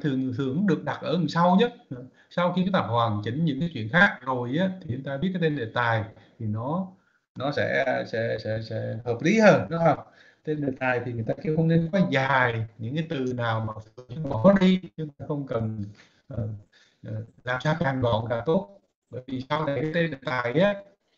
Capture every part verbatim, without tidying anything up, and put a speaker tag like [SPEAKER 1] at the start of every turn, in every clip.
[SPEAKER 1] thường thường được đặt ở đằng sau nhất. Sau khi chúng ta hoàn chỉnh những cái chuyện khác rồi á, thì chúng ta biết cái tên đề tài thì nó nó sẽ sẽ sẽ sẽ hợp lý hơn, đúng không? Tên đề tài thì người ta kêu không nên quá dài, những cái từ nào mà bỏ đi, chúng ta không cần uh, uh, làm sao càng gọn càng tốt. Bởi vì sau này cái tên đề tài á,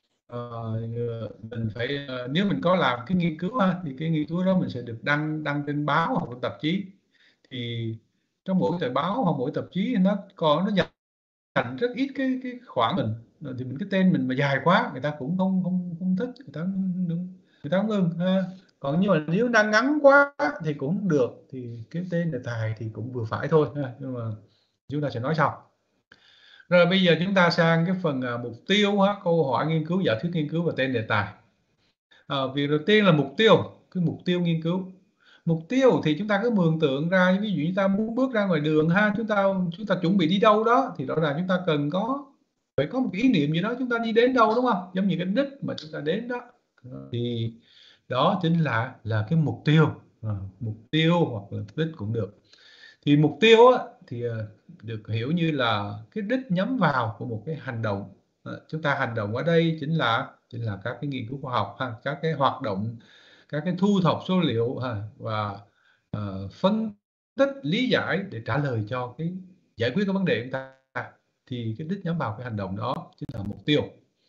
[SPEAKER 1] uh, mình phải uh, nếu mình có làm cái nghiên cứu ha, thì cái nghiên cứu đó mình sẽ được đăng đăng trên báo hoặc là tạp chí. Thì trong mỗi tờ báo hoặc mỗi tạp chí nó có nó dành rất ít cái cái khoảng mình, thì mình cái tên mình mà dài quá người ta cũng không không không thích, người ta người ta không ưng ha. Còn nhưng mà nếu đang ngắn quá thì cũng được, thì cái tên đề tài thì cũng vừa phải thôi ha. Nhưng mà chúng ta sẽ nói sau. Rồi bây giờ chúng ta sang cái phần uh, mục tiêu ha, câu hỏi nghiên cứu, giả thuyết nghiên cứu và tên đề tài. À, việc đầu tiên là mục tiêu, cái mục tiêu nghiên cứu. Mục tiêu thì chúng ta cứ mường tượng ra, ví dụ chúng ta muốn bước ra ngoài đường ha, chúng ta chúng ta chuẩn bị đi đâu đó thì rõ ràng chúng ta cần có phải có một cái ý niệm gì đó, chúng ta đi đến đâu, đúng không? Giống như cái đích mà chúng ta đến đó, thì đó chính là là cái mục tiêu. À, mục tiêu hoặc là đích cũng được. Thì mục tiêu á, thì uh, được hiểu như là cái đích nhắm vào của một cái hành động. À, chúng ta hành động ở đây chính là chính là các cái nghiên cứu khoa học ha, các cái hoạt động, các cái thu thập số liệu ha, và uh, phân tích lý giải để trả lời cho cái giải quyết cái vấn đề của chúng ta. Thì cái đích nhắm vào cái hành động đó chính là mục tiêu.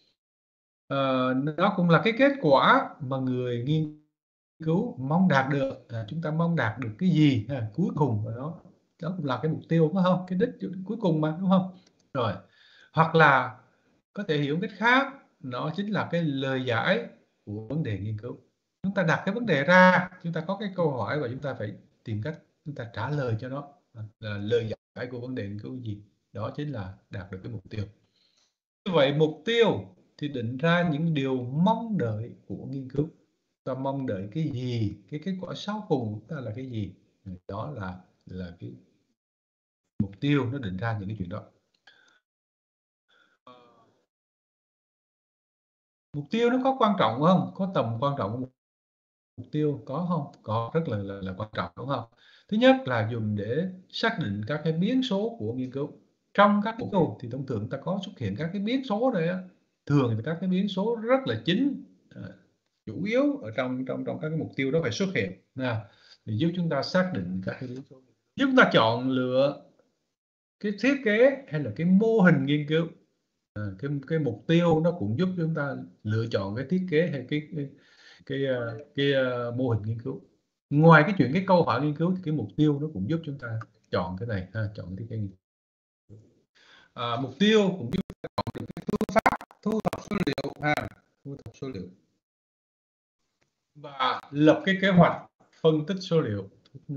[SPEAKER 1] Uh, nó cũng là cái kết quả mà người nghiên cứu mong đạt được. À, chúng ta mong đạt được cái gì ha, cuối cùng của nó, đó cũng là cái mục tiêu, phải không? Cái đích cuối cùng mà, đúng không? Rồi, hoặc là có thể hiểu cách khác, nó chính là cái lời giải của vấn đề nghiên cứu. Chúng ta đặt cái vấn đề ra, chúng ta có cái câu hỏi và chúng ta phải tìm cách chúng ta trả lời cho nó, là lời giải của vấn đề nghiên cứu gì. Đó chính là đạt được cái mục tiêu. Như vậy mục tiêu thì định ra những điều mong đợi của nghiên cứu. Ta mong đợi cái gì, cái kết quả sau cùng của ta là cái gì, đó là là cái mục tiêu, nó định ra những cái chuyện đó. Mục tiêu nó có quan trọng không? Có tầm quan trọng của mục tiêu có không? Có, rất là, là là quan trọng, đúng không? Thứ nhất là dùng để xác định các cái biến số của nghiên cứu. Trong các mục tiêu thì thông thường ta có xuất hiện các cái biến số này á, thường thì các cái biến số rất là chính, à, chủ yếu ở trong trong trong các cái mục tiêu đó phải xuất hiện nè, để giúp chúng ta xác định các cái biến số, giúp chúng ta chọn lựa cái thiết kế hay là cái mô hình nghiên cứu. À, cái cái mục tiêu nó cũng giúp chúng ta lựa chọn cái thiết kế hay cái cái cái, cái, cái uh, mô hình nghiên cứu. Ngoài cái chuyện cái câu hỏi nghiên cứu thì cái mục tiêu nó cũng giúp chúng ta chọn cái này ha, chọn cái thiết kế nghiên cứu. À, mục tiêu cũng giúp chúng ta chọn được cái phương pháp thu thập số liệu ha, thu thập số liệu và lập cái kế hoạch phân tích số liệu.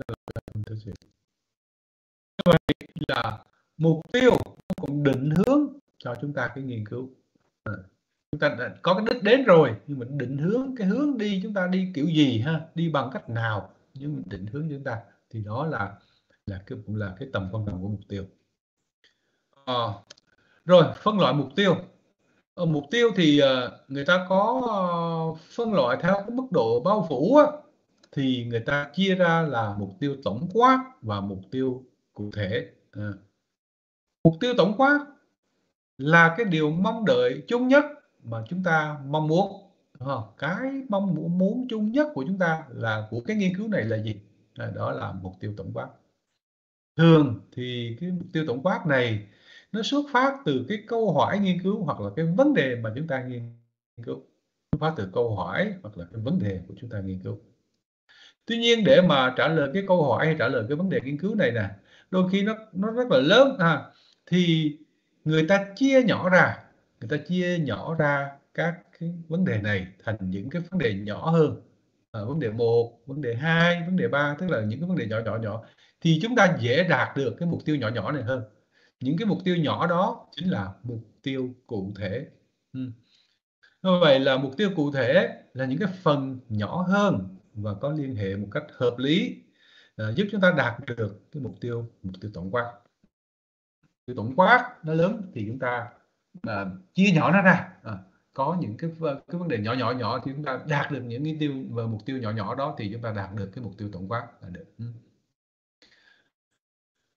[SPEAKER 1] Như vậy là mục tiêu nó cũng định hướng cho chúng ta cái nghiên cứu. À, chúng ta đã có cái đích đến rồi, nhưng mà định hướng cái hướng đi, chúng ta đi kiểu gì ha, đi bằng cách nào, nhưng định hướng chúng ta thì đó là là cái cũng là cái tầm quan trọng của mục tiêu. À, rồi phân loại mục tiêu. Ở mục tiêu thì uh, người ta có uh, phân loại theo cái mức độ bao phủ á, thì người ta chia ra là mục tiêu tổng quát và mục tiêu cụ thể. À, mục tiêu tổng quát là cái điều mong đợi chung nhất mà chúng ta mong muốn. Đúng không? Cái mong muốn chung nhất của chúng ta là của cái nghiên cứu này là gì? À, đó là mục tiêu tổng quát. Thường thì cái mục tiêu tổng quát này nó xuất phát từ cái câu hỏi nghiên cứu hoặc là cái vấn đề mà chúng ta nghiên cứu. Xuất phát từ câu hỏi hoặc là cái vấn đề của chúng ta nghiên cứu. Tuy nhiên để mà trả lời cái câu hỏi hay trả lời cái vấn đề nghiên cứu này nè, đôi khi nó nó rất là lớn ha, thì người ta chia nhỏ ra, người ta chia nhỏ ra các cái vấn đề này thành những cái vấn đề nhỏ hơn. À, vấn đề một, vấn đề hai, vấn đề ba, tức là những cái vấn đề nhỏ nhỏ nhỏ thì chúng ta dễ đạt được cái mục tiêu nhỏ nhỏ này hơn. Những cái mục tiêu nhỏ đó chính là mục tiêu cụ thể. Ừ. Như vậy là mục tiêu cụ thể là những cái phần nhỏ hơn và có liên hệ một cách hợp lý, à, giúp chúng ta đạt được cái mục tiêu mục tiêu tổng quát. Mục tiêu tổng quát nó lớn thì chúng ta à, chia nhỏ nó ra, à, có những cái cái vấn đề nhỏ nhỏ nhỏ thì chúng ta đạt được những cái tiêu và mục tiêu nhỏ nhỏ đó thì chúng ta đạt được cái mục tiêu tổng quát là được.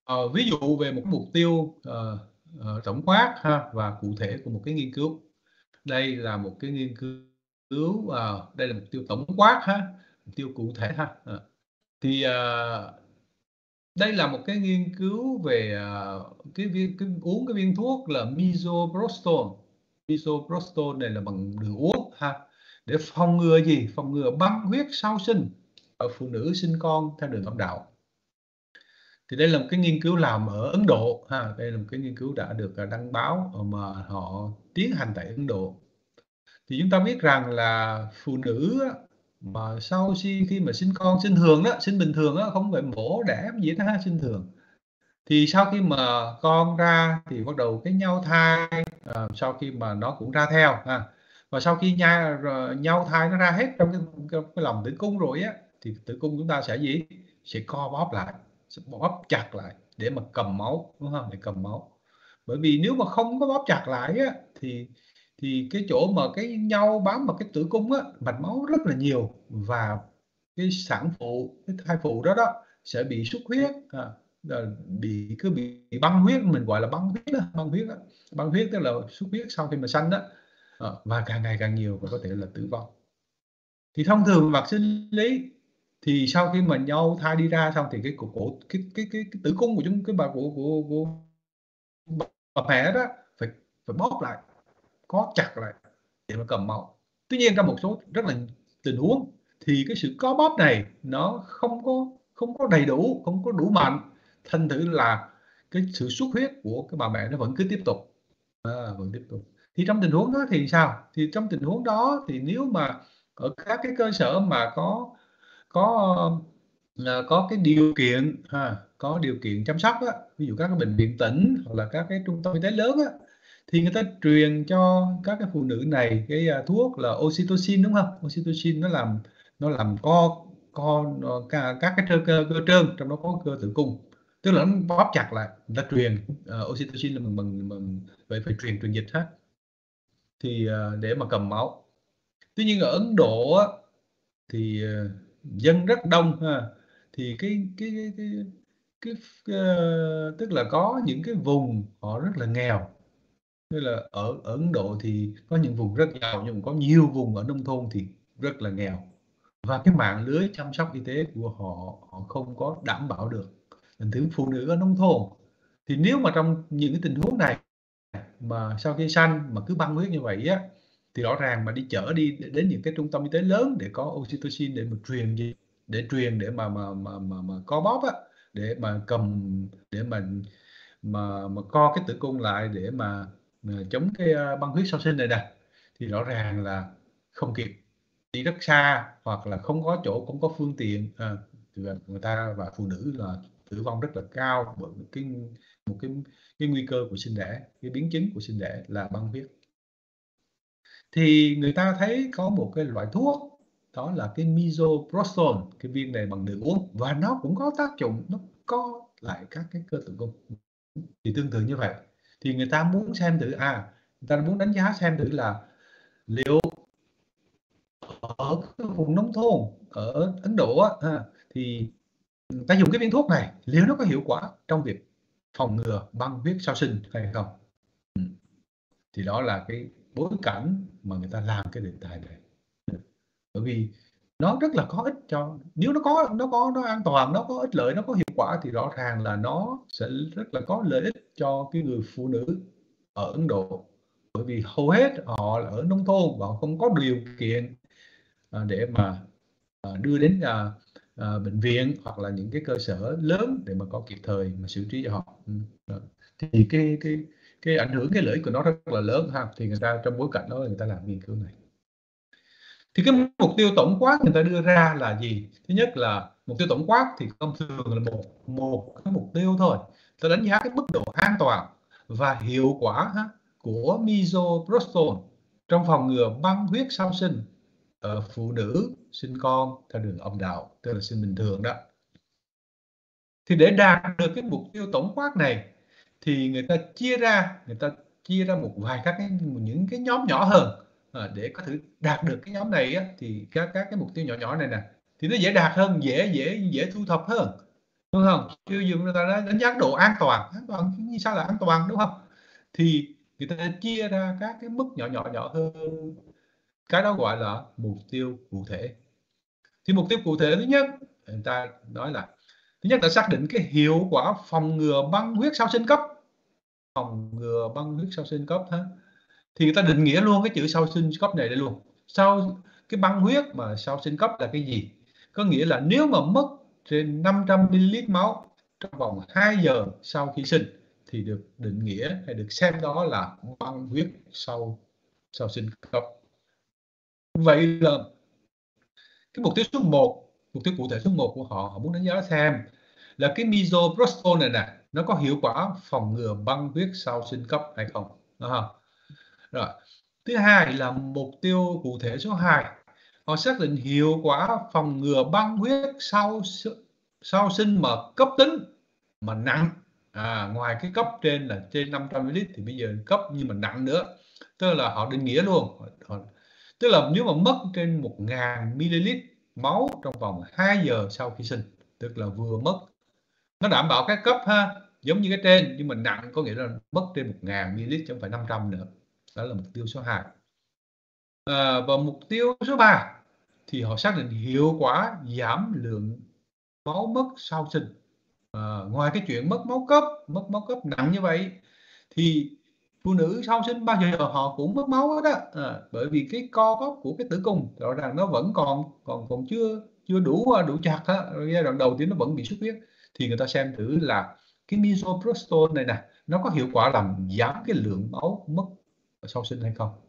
[SPEAKER 1] ờ, ví dụ về một mục tiêu ờ, ờ, tổng quát ha và cụ thể của một cái nghiên cứu. Đây là một cái nghiên cứu, ờ, đây là mục tiêu tổng quát ha, mục tiêu cụ thể ha. Ờ, thì, ờ, đây là một cái nghiên cứu về, ờ, cái viên cái uống cái viên thuốc là Misoprostol. Misoprostol này là bằng đường uống ha, để phòng ngừa gì? Phòng ngừa băng huyết sau sinh ở phụ nữ sinh con theo đường âm đạo. Thì đây là một cái nghiên cứu làm ở Ấn Độ ha, đây là một cái nghiên cứu đã được, à, đăng báo, ờ, mà họ tiến hành tại Ấn Độ. Thì chúng ta biết rằng là phụ nữ á, mà sau khi khi mà sinh con sinh thường đó, sinh bình thường á, không phải mổ đẻ gì hết ha, sinh thường. Thì sau khi mà con ra thì bắt đầu cái nhau thai, ờ, sau khi mà nó cũng ra theo ha. Và sau khi nha rồi nhau thai nó ra hết trong cái trong cái lòng tử cung rồi á, thì tử cung chúng ta sẽ gì? Sẽ co bóp lại, sẽ bóp chặt lại để mà cầm máu, đúng hông? Để cầm máu. Bởi vì nếu mà không có bóp chặt lại á, thì thì cái chỗ mà cái nhau bám vào cái tử cung á, mạch máu rất là nhiều và cái sản phụ, cái thai phụ đó đó sẽ bị xuất huyết, à, ờ, bị cứ bị băng huyết, mình gọi là băng huyết á, băng huyết á. Băng huyết tức là xuất huyết sau khi mà sanh á, ờ, và càng ngày càng nhiều và có thể là tử vong. Thì thông thường về mặt sinh lý thì sau khi mà nhau thai đi ra xong thì cái cổ cổ cái cái cái cái tử cung của chúng cái bà của của của bà bà mẹ đó phải phải bóp lại, có chặt lại để mà cầm máu. Tuy nhiên trong một số rất là tình huống thì cái sự co bóp này nó không có không có đầy đủ, không có đủ mạnh, thành thử là cái sự xuất huyết của cái bà mẹ nó vẫn cứ tiếp tục, à, vẫn tiếp tục. Thì trong tình huống đó thì sao? Thì trong tình huống đó thì nếu mà ở các cái cơ sở mà có có, ờ, có cái điều kiện ha, có điều kiện chăm sóc á, ví dụ các cái bệnh viện tỉnh hoặc là các cái trung tâm y tế lớn á, thì người ta truyền cho các cái phụ nữ này cái, a, thuốc là Oxytocin, đúng hông? Oxytocin nó làm nó làm co co ờ, ca các cái trơ cơ cơ trơn, trong đó có cơ tử cung, tức là nó bóp chặt lại, người ta truyền, ờ, Oxytocin là bằng bằng bằng phải phải truyền truyền dịch ha, thì, ờ, để mà cầm máu. Tuy nhiên ở Ấn Độ á, thì, ờ, dân rất đông ha, thì cái cái cái cái cái ph ơ, tức là có những cái vùng họ rất là nghèo. Tức là ở ở Ấn Độ thì có những vùng rất giàu nhưng mà có nhiều vùng ở nông thôn thì rất là nghèo. Và cái mạng lưới chăm sóc y tế của họ, họ không có đảm bảo được. Thành thử phụ nữ ở nông thôn thì nếu mà trong những cái tình huống này mà sau khi sanh mà cứ băng huyết như vậy á, thì rõ ràng mà đi chở đi đ đến những cái trung tâm y tế lớn để có Oxytocin để mà truyền gì, để truyền để mà mà mà mà mà co bóp á, để mà cầm để mà mà mà co cái tử cung lại để mà, ờ, chống cái, a, băng huyết sau sinh này nè, thì rõ ràng là không kịp, đi rất xa hoặc là không có chỗ, không có phương tiện, ờ, thì là người ta và phụ nữ là tử vong rất là cao bởi một cái một cái cái nguy cơ của sinh đẻ, cái biến chứng của sinh đẻ là băng huyết. Thì người ta thấy có một cái loại thuốc đó là cái Misoprostol, cái viên này bằng đường uống và nó cũng có tác dụng, nó co lại các cái cơ tử cung. Thì tương tự như vậy, thì người ta muốn xem thử, à, người ta muốn đánh giá xem thử là liệu ở cái vùng nông thôn ở Ấn Độ á ha, thì người ta dùng cái viên thuốc này, liệu nó có hiệu quả trong việc phòng ngừa băng huyết sau sinh hay không? Ừm, thì đó là cái bối cảnh mà người ta làm cái đề tài này. Bởi vì nó rất là có ích cho nếu nó có nó có nó an toàn, nó có ích lợi, nó có hiệu quả thì rõ ràng là nó sẽ rất là có lợi ích cho cái người phụ nữ ở Ấn Độ. Bởi vì hầu hết họ là ở nông thôn và họ không có điều kiện, ờ, để mà, ờ, đưa đến, ờ, ờ, bệnh viện hoặc là những cái cơ sở lớn để mà có kịp thời mà xử trí cho họ. Ừm, ờ, thì cái cái cái ảnh hưởng, cái lợi ích của nó rất là lớn ha, thì người ta trong bối cảnh đó người ta làm nghiên cứu này. Thì cái mục tiêu tổng quát người ta đưa ra là gì? Thứ nhất là mục tiêu tổng quát thì thông thường là một một cái mục tiêu thôi, ta đánh giá cái mức độ an toàn và hiệu quả ha, của Misoprostol trong phòng ngừa băng huyết sau sinh ở phụ nữ sinh con theo đường âm đạo, tức là sinh bình thường đó. Thì để đạt được cái mục tiêu tổng quát này thì người ta chia ra, người ta chia ra một vài các cái những cái nhóm nhỏ hơn, ờ, để có thể đạt được cái nhóm này á, thì các các cái mục tiêu nhỏ nhỏ này nè, thì nó dễ đạt hơn, dễ dễ dễ thu thập hơn. đúng không? Tiêu dùng người ta đã đánh giá độ an toàn, an toàn như sao là an toàn, đúng không? Thì người ta chia ra các cái mức nhỏ nhỏ nhỏ hơn, cái đó gọi là mục tiêu cụ thể. Thì mục tiêu cụ thể thứ nhất, người ta nói là thứ nhất là xác định cái hiệu quả phòng ngừa băng huyết sau sinh cấp. Phòng ngừa băng huyết sau sinh cấp ha. Thì người ta định nghĩa luôn cái chữ sau sinh cấp này đây luôn. Sau cái băng huyết mà sau sinh cấp là cái gì? Có nghĩa là nếu mà mất trên năm trăm mi li lít máu trong vòng hai giờ sau khi sinh thì được định nghĩa hay được xem đó là băng huyết sau sau sinh cấp. Vậy là cái mục tiêu số một, mục tiêu cụ thể số một của họ, họ muốn đánh giá xem là cái misoprostol này nè, nó có hiệu quả phòng ngừa băng huyết sau sinh cấp hay không. Đó. Rồi. Thứ hai là mục tiêu cụ thể số hai, họ xác định hiệu quả phòng ngừa băng huyết sau sau sinh mà cấp tính mà nặng. À, ngoài cái cấp trên là trên năm trăm mi li lít thì bây giờ cấp nhưng mà nặng nữa. Tức là họ định nghĩa luôn. Tức là nếu mà mất trên một nghìn mi li lít máu trong vòng hai giờ sau khi sinh, tức là vừa mất, nó đảm bảo cái cấp ha, giống như cái trên nhưng mà nặng, có nghĩa là mất trên một nghìn mi li lít chứ không phải năm trăm nữa. Đó là mục tiêu số hai. À, và mục tiêu số ba thì họ xác định hiệu quả giảm lượng máu mất sau sinh. À, ngoài cái chuyện mất máu cấp, mất máu cấp nặng như vậy thì phụ nữ sau sinh bao giờ họ cũng mất máu hết á, à, bởi vì cái co bóp của cái tử cung rõ ràng nó vẫn còn còn còn chưa chưa đủ đủ chặt á, giai đoạn đầu tiên nó vẫn bị xuất huyết, thì người ta xem thử là cái misoprostol này nè, nó có hiệu quả làm giảm cái lượng máu mất sau sinh hay không.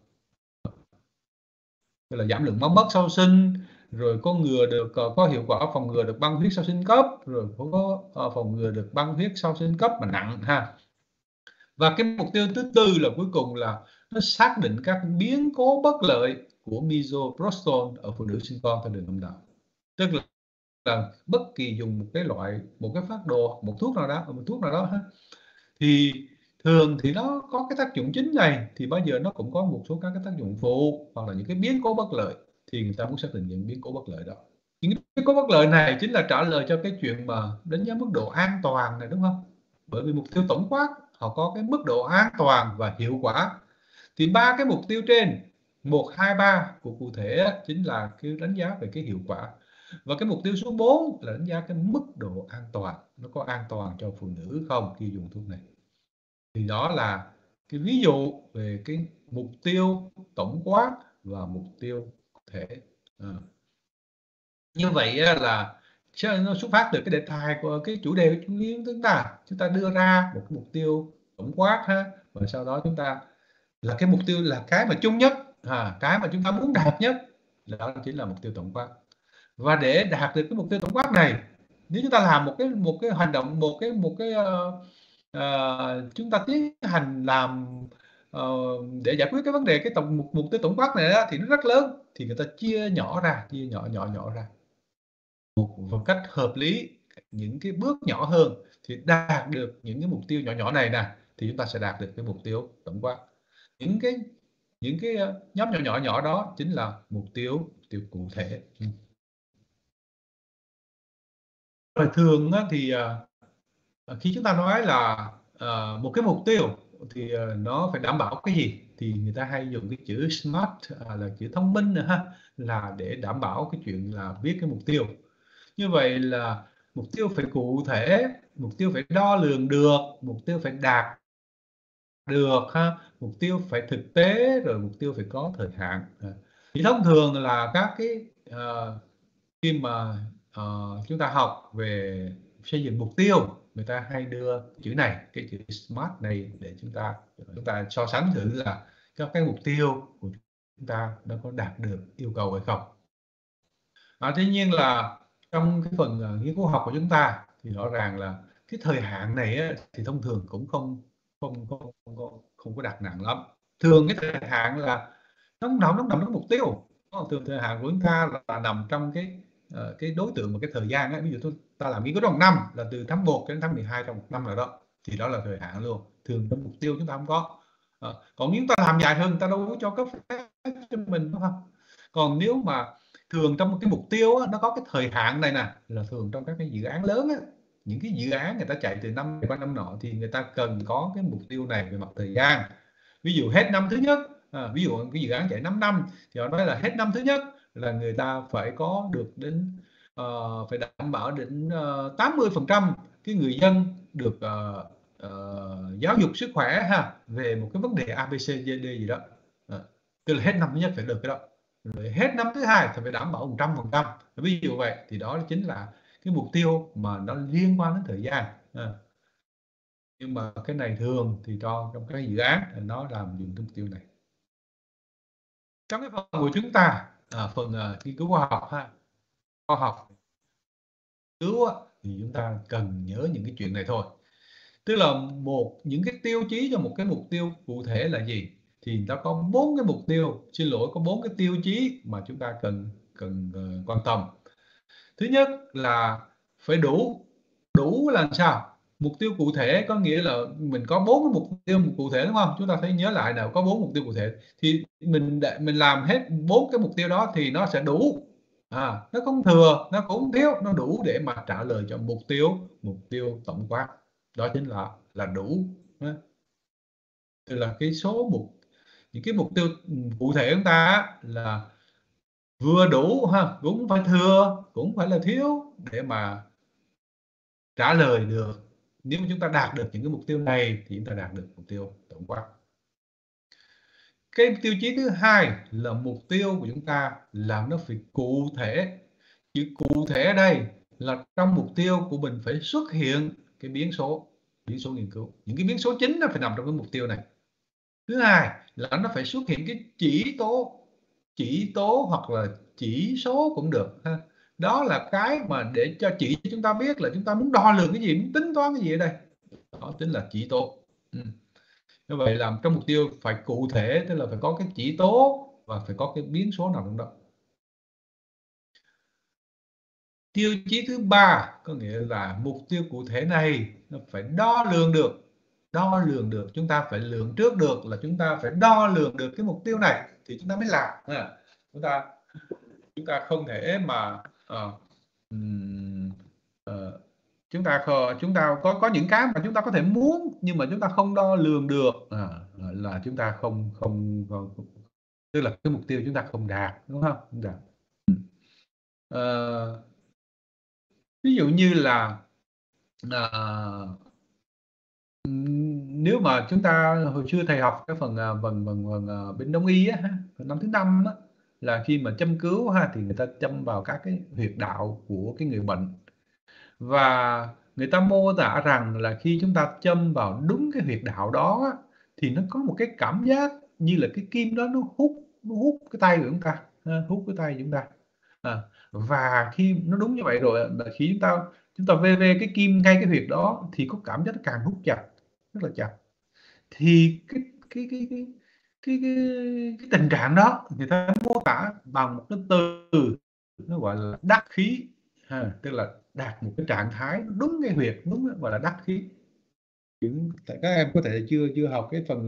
[SPEAKER 1] Tức là giảm lượng máu mất sau sinh, rồi có ngừa được có hiệu quả phòng ngừa được băng huyết sau sinh cấp, rồi có phòng ngừa được băng huyết sau sinh cấp mà nặng ha. Và cái mục tiêu thứ tư là cuối cùng là nó xác định các biến cố bất lợi của misoprostol ở phụ nữ sinh con theo đường âm đạo. Tức là, là bất kỳ dùng một cái loại, một cái phác đồ, một thuốc nào đó, một thuốc nào đó ha, thì thường thì nó có cái tác dụng chính này, thì bao giờ nó cũng có một số các cái tác dụng phụ hoặc là những cái biến cố bất lợi, thì người ta muốn xác định những biến cố bất lợi đó. Những biến cố bất lợi này chính là trả lời cho cái chuyện mà đánh giá mức độ an toàn này, đúng không? Bởi vì mục tiêu tổng quát họ có cái mức độ an toàn và hiệu quả, thì ba cái mục tiêu trên một, hai, ba của cụ thể chính là cái đánh giá về cái hiệu quả, và cái mục tiêu số bốn là đánh giá cái mức độ an toàn, nó có an toàn cho phụ nữ không khi dùng thuốc này. Thì đó là cái ví dụ về cái mục tiêu tổng quát và mục tiêu cụ thể. À. Như vậy là nó xuất phát từ cái đề tài của cái chủ đề của chúng ta, chúng ta đưa ra một cái mục tiêu tổng quát ha, và sau đó chúng ta là cái mục tiêu là cái mà chung nhất, à, cái mà chúng ta muốn đạt nhất, đó chính là mục tiêu tổng quát. Và để đạt được cái mục tiêu tổng quát này, nếu chúng ta làm một cái một cái hành động, một cái một cái uh, uh, chúng ta tiến hành làm uh, để giải quyết cái vấn đề cái tổng mục, mục tiêu tổng quát này đó, thì nó rất lớn, thì người ta chia nhỏ ra, chia nhỏ nhỏ nhỏ ra một, một cách hợp lý, những cái bước nhỏ hơn thì đạt được những cái mục tiêu nhỏ nhỏ này nè, thì chúng ta sẽ đạt được cái mục tiêu tổng quát. Những cái những cái nhóm nhỏ nhỏ nhỏ đó chính là mục tiêu mục tiêu cụ thể. Rồi thường thì khi chúng ta nói là uh, một cái mục tiêu thì uh, nó phải đảm bảo cái gì, thì người ta hay dùng cái chữ smart, uh, là chữ thông minh nữa ha, là để đảm bảo cái chuyện là viết cái mục tiêu. Như vậy là mục tiêu phải cụ thể, mục tiêu phải đo lường được, mục tiêu phải đạt được ha, mục tiêu phải thực tế, rồi mục tiêu phải có thời hạn. Thì thông thường là các cái uh, khi mà uh, chúng ta học về xây dựng mục tiêu, người ta hay đưa chữ này, cái chữ smart này để chúng ta chúng ta so sánh thử là các cái mục tiêu của chúng ta nó có đạt được yêu cầu hay không. À, tuy nhiên là trong cái phần uh, nghiên cứu học của chúng ta thì rõ ràng là cái thời hạn này á, thì thông thường cũng không không không không, không, không có đặt nặng lắm. Thường cái thời hạn là nó nằm nó nằm trong mục tiêu. Thường thời hạn của chúng ta là, là nằm trong cái uh, cái đối tượng và cái thời gian ấy. Ví dụ tôi ta làm nghiên cứu trong năm là từ tháng một đến tháng mười hai trong một năm nào đó, thì đó là thời hạn luôn. Thường trong mục tiêu chúng ta không có. À, còn nếu ta làm dài hơn, ta đâu có cho cấp phép cho mình, đúng không? Còn nếu mà thường trong một cái mục tiêu á, nó có cái thời hạn này nè, là thường trong các cái dự án lớn á, những cái dự án người ta chạy từ năm này qua năm nọ thì người ta cần có cái mục tiêu này về mặt thời gian. Ví dụ hết năm thứ nhất, à, ví dụ cái dự án chạy năm năm thì họ nói là hết năm thứ nhất là người ta phải có được đến uh, phải đảm bảo đến uh, tám mươi phần trăm cái người dân được uh, uh, giáo dục sức khỏe ha, về một cái vấn đề a bê xê đê gì đó, à, tức là hết năm thứ nhất phải được cái đó, rồi hết năm thứ hai thì phải đảm bảo một trăm phần trăm. Ví dụ vậy thì đó chính là cái mục tiêu mà nó liên quan đến thời gian. À, nhưng mà cái này thường thì cho trong cái dự án nó làm dùng cái mục tiêu này. Trong cái phần của chúng ta, à, phần uh, nghiên cứu khoa học ha, khoa học cứu thì chúng ta cần nhớ những cái chuyện này thôi. Tức là một những cái tiêu chí cho một cái mục tiêu cụ thể là gì, thì nó có bốn cái mục tiêu, xin lỗi có bốn cái tiêu chí mà chúng ta cần cần uh, quan tâm. Thứ nhất là phải đủ. Đủ là sao? Mục tiêu cụ thể có nghĩa là mình có bốn cái mục tiêu cụ thể, đúng không? Chúng ta phải nhớ lại nào, có bốn mục tiêu cụ thể thì mình để mình làm hết bốn cái mục tiêu đó thì nó sẽ đủ. À, nó không thừa, nó cũng không thiếu, nó đủ để mà trả lời cho mục tiêu, mục tiêu tổng quát. Đó chính là là đủ. Tức là cái số mục những cái mục tiêu cụ thể của chúng ta là vừa đủ ha, cũng phải thừa, cũng phải là thiếu để mà trả lời được. Nếu mà chúng ta đạt được những cái mục tiêu này thì chúng ta đạt được mục tiêu tổng quát. Cái tiêu chí thứ hai là mục tiêu của chúng ta là nó phải cụ thể. Chữ cụ thể ở đây là trong mục tiêu của mình phải xuất hiện cái biến số, biến số nghiên cứu. Những cái biến số chính nó phải nằm trong cái mục tiêu này. Thứ hai là nó phải xuất hiện cái chỉ tố, chỉ tố hoặc là chỉ số cũng được ha. Đó là cái mà để cho chỉ cho chúng ta biết là chúng ta muốn đo lường cái gì, muốn tính toán cái gì ở đây. Đó chính là chỉ tố. Ừ. Như vậy làm trong mục tiêu phải cụ thể, tức là phải có cái chỉ tố và phải có cái biến số nào trong đó. Tiêu chí thứ ba có nghĩa là mục tiêu cụ thể này nó phải đo lường được. Đo lường được, chúng ta phải lường trước được là chúng ta phải đo lường được cái mục tiêu này thì chúng ta mới làm. À, chúng ta chúng ta không thể mà uh, uh, chúng ta chúng ta có có những cái mà chúng ta có thể muốn nhưng mà chúng ta không đo lường được, à, là chúng ta không, không không tức là cái mục tiêu chúng ta không đạt, đúng không? Không đạt. Uh, ví dụ như là uh, nếu mà chúng ta hồi xưa thầy học cái phần phần phần, phần bên đông y á, phần năm thứ năm á, là khi mà châm cứu ha thì người ta châm vào các cái huyệt đạo của cái người bệnh, và người ta mô tả rằng là khi chúng ta châm vào đúng cái huyệt đạo đó á, thì nó có một cái cảm giác như là cái kim đó nó hút nó hút cái tay của chúng ta, hút cái tay của chúng ta. À, và khi nó đúng như vậy rồi là khi chúng ta chúng ta vê vê cái kim ngay cái huyệt đó thì có cảm giác nó càng hút chặt, rất là chặt. Thì cái cái cái cái cái cái, cái tình trạng đó người ta mô tả bằng một cái từ nó gọi là đắc khí, ha, tức là đạt một cái trạng thái đúng cái huyệt, đúng gọi là đắc khí. Các em có thể chưa chưa học cái phần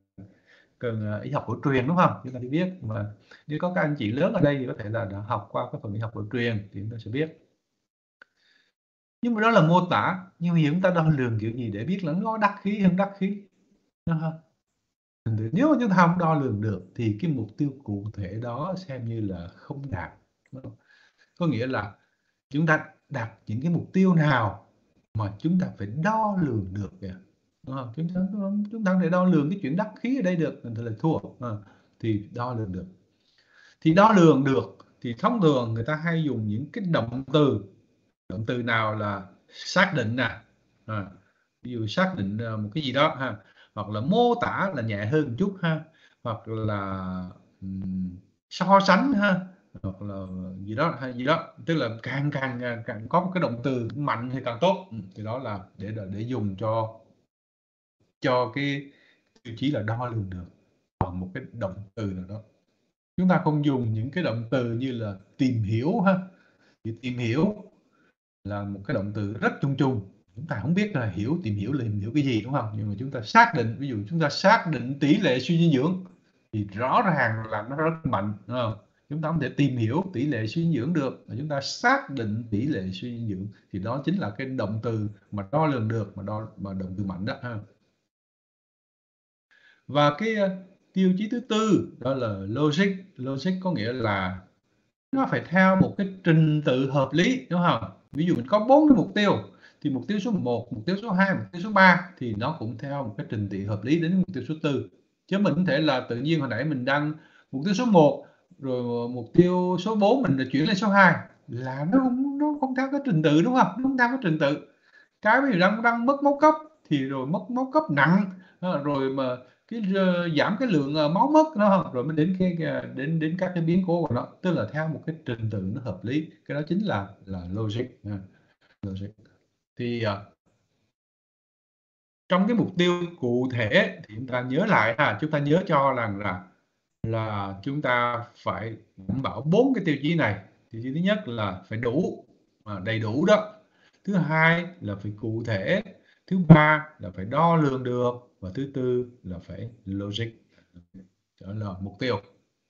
[SPEAKER 1] cần y học cổ truyền, đúng không? Chúng ta đi biết, mà nếu có các anh chị lớn ở đây thì có thể là đã học qua cái phần y học cổ truyền thì chúng ta sẽ biết. Nhưng mà đó là mô tả, nhưng mà chúng ta đo lường kiểu gì để biết là nó đắc khí hơn đắc khí, đúng không? Nếu mà chúng ta không đo lường được thì cái mục tiêu cụ thể đó xem như là không đạt. Có nghĩa là chúng ta đặt những cái mục tiêu nào mà chúng ta phải đo lường được kìa, đúng không? Chúng ta chúng ta để đo lường cái chuyện đắc khí ở đây được thì là thua, à, thì đo lường được. Thì đo lường được thì thông thường người ta hay dùng những cái động từ. Động từ nào là xác định nè, à, ví dụ xác định một cái gì đó ha, hoặc là mô tả là nhẹ hơn một chút ha, hoặc là um, so sánh ha, hoặc là gì đó hay gì đó, tức là càng càng càng có một cái động từ mạnh thì càng tốt. Thì đó là để để dùng cho cho cái tiêu chí là đo lường được bằng một cái động từ nào đó. Chúng ta không dùng những cái động từ như là tìm hiểu ha. Thì tìm hiểu là một cái động từ rất chung chung, chúng ta không biết là hiểu tìm hiểu là hiểu cái gì, đúng không? Nhưng mà chúng ta xác định, ví dụ chúng ta xác định tỷ lệ suy dinh dưỡng thì rõ ràng là nó rất mạnh, đúng không? chúng ta không thể tìm hiểu tỷ lệ suy dinh dưỡng được, mà chúng ta xác định tỷ lệ suy dinh dưỡng, thì đó chính là cái động từ mà đo lường được, mà đo mà động từ mạnh đó ha. Và cái uh, tiêu chí thứ tư đó là logic. Logic có nghĩa là nó phải theo một cái trình tự hợp lý, đúng không? Ví dụ mình có bốn cái mục tiêu, thì mục tiêu số một, mục tiêu số hai, mục tiêu số ba thì nó cũng theo một cái trình tự hợp lý đến mục tiêu số tư. Chứ mình không thể là tự nhiên hồi nãy mình đăng mục tiêu số một, rồi mục tiêu số bốn mình lại chuyển lên số hai, là nó không nó không theo cái trình tự, đúng không? Nó không theo cái trình tự. Cái ví dụ đang đang mất máu cấp thì rồi mất máu cấp nặng, rồi mà cái uh, giảm cái lượng uh, máu mất nó, rồi mới đến cái uh, đến đến các cái biến cố của nó, tức là theo một cái trình tự nó hợp lý. Cái đó chính là là logic. Uh, logic thì uh, trong cái mục tiêu cụ thể thì chúng ta nhớ lại ha, chúng ta nhớ cho rằng là là chúng ta phải đảm bảo bốn cái tiêu chí này. Tiêu chí thứ nhất là phải đủ, à, đầy đủ đó. Thứ hai là phải cụ thể. Thứ ba là phải đo lường được. Và thứ tư là phải logic, đó là mục tiêu.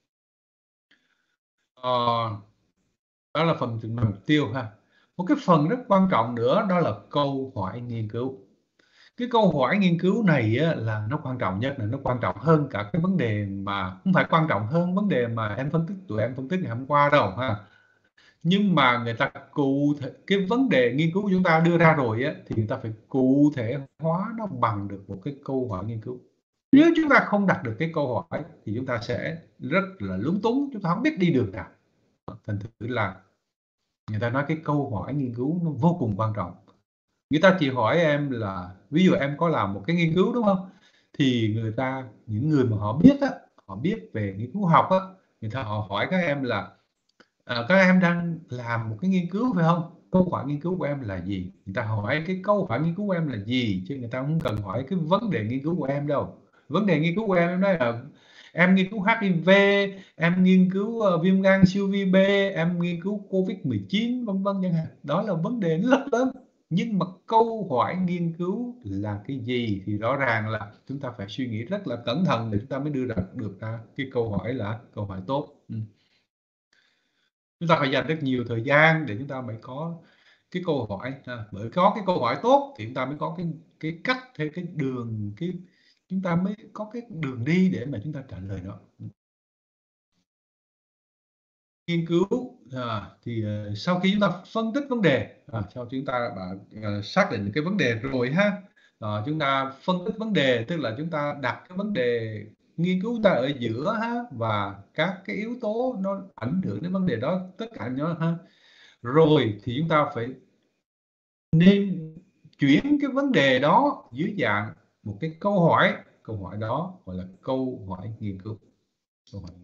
[SPEAKER 1] Ờ, đó là phần trình bày mục tiêu ha. Một cái phần rất quan trọng nữa đó là câu hỏi nghiên cứu. Cái câu hỏi nghiên cứu này á, là nó quan trọng nhất, là nó quan trọng hơn cả cái vấn đề, mà không phải quan trọng hơn vấn đề mà em phân tích tụi em phân tích ngày hôm qua đâu ha. Nhưng mà người ta cụ thể cái vấn đề nghiên cứu của chúng ta đưa ra rồi á, thì người ta phải cụ thể hóa nó bằng được một cái câu hỏi nghiên cứu. Nếu chúng ta không đặt được cái câu hỏi thì chúng ta sẽ rất là lúng túng, chúng ta không biết đi đường nào. Thành thử là người ta nói cái câu hỏi nghiên cứu nó vô cùng quan trọng. Người ta chỉ hỏi em là, ví dụ em có làm một cái nghiên cứu, đúng không? Thì người ta, những người mà họ biết á, họ biết về nghiên cứu học á, người ta họ hỏi các em là à, các em đang làm một cái nghiên cứu phải không? Câu hỏi nghiên cứu của em là gì? Người ta hỏi cái câu hỏi nghiên cứu của em là gì, chứ người ta không cần hỏi cái vấn đề nghiên cứu của em đâu. Vấn đề nghiên cứu của em em nói là em nghiên cứu hát i vê, em nghiên cứu uh, viêm gan siêu vi B, em nghiên cứu covid mười chín, vân vân chẳng hạn. Đó là vấn đề rất lớn. Nhưng mà câu hỏi nghiên cứu là cái gì thì rõ ràng là chúng ta phải suy nghĩ rất là cẩn thận để chúng ta mới đưa ra được ra cái câu hỏi là câu hỏi tốt. Ừ. Chúng ta phải dành rất nhiều thời gian để chúng ta mới có cái câu hỏi. À, bởi có cái câu hỏi tốt thì chúng ta mới có cái cái cách theo cái đường, cái chúng ta mới có cái đường đi để mà chúng ta trả lời nó. Nghiên cứu à, thì uh, sau khi chúng ta phân tích vấn đề, à, sau khi chúng ta đã uh, xác định cái vấn đề rồi ha, à, chúng ta phân tích vấn đề, tức là chúng ta đặt cái vấn đề nghiên cứu ta ở giữa ha, và các cái yếu tố nó ảnh hưởng đến vấn đề đó, tất cả nó ha, rồi thì chúng ta phải nên chuyển cái vấn đề đó dưới dạng một cái câu hỏi. Câu hỏi đó gọi là câu hỏi nghiên cứu. Câu hỏi.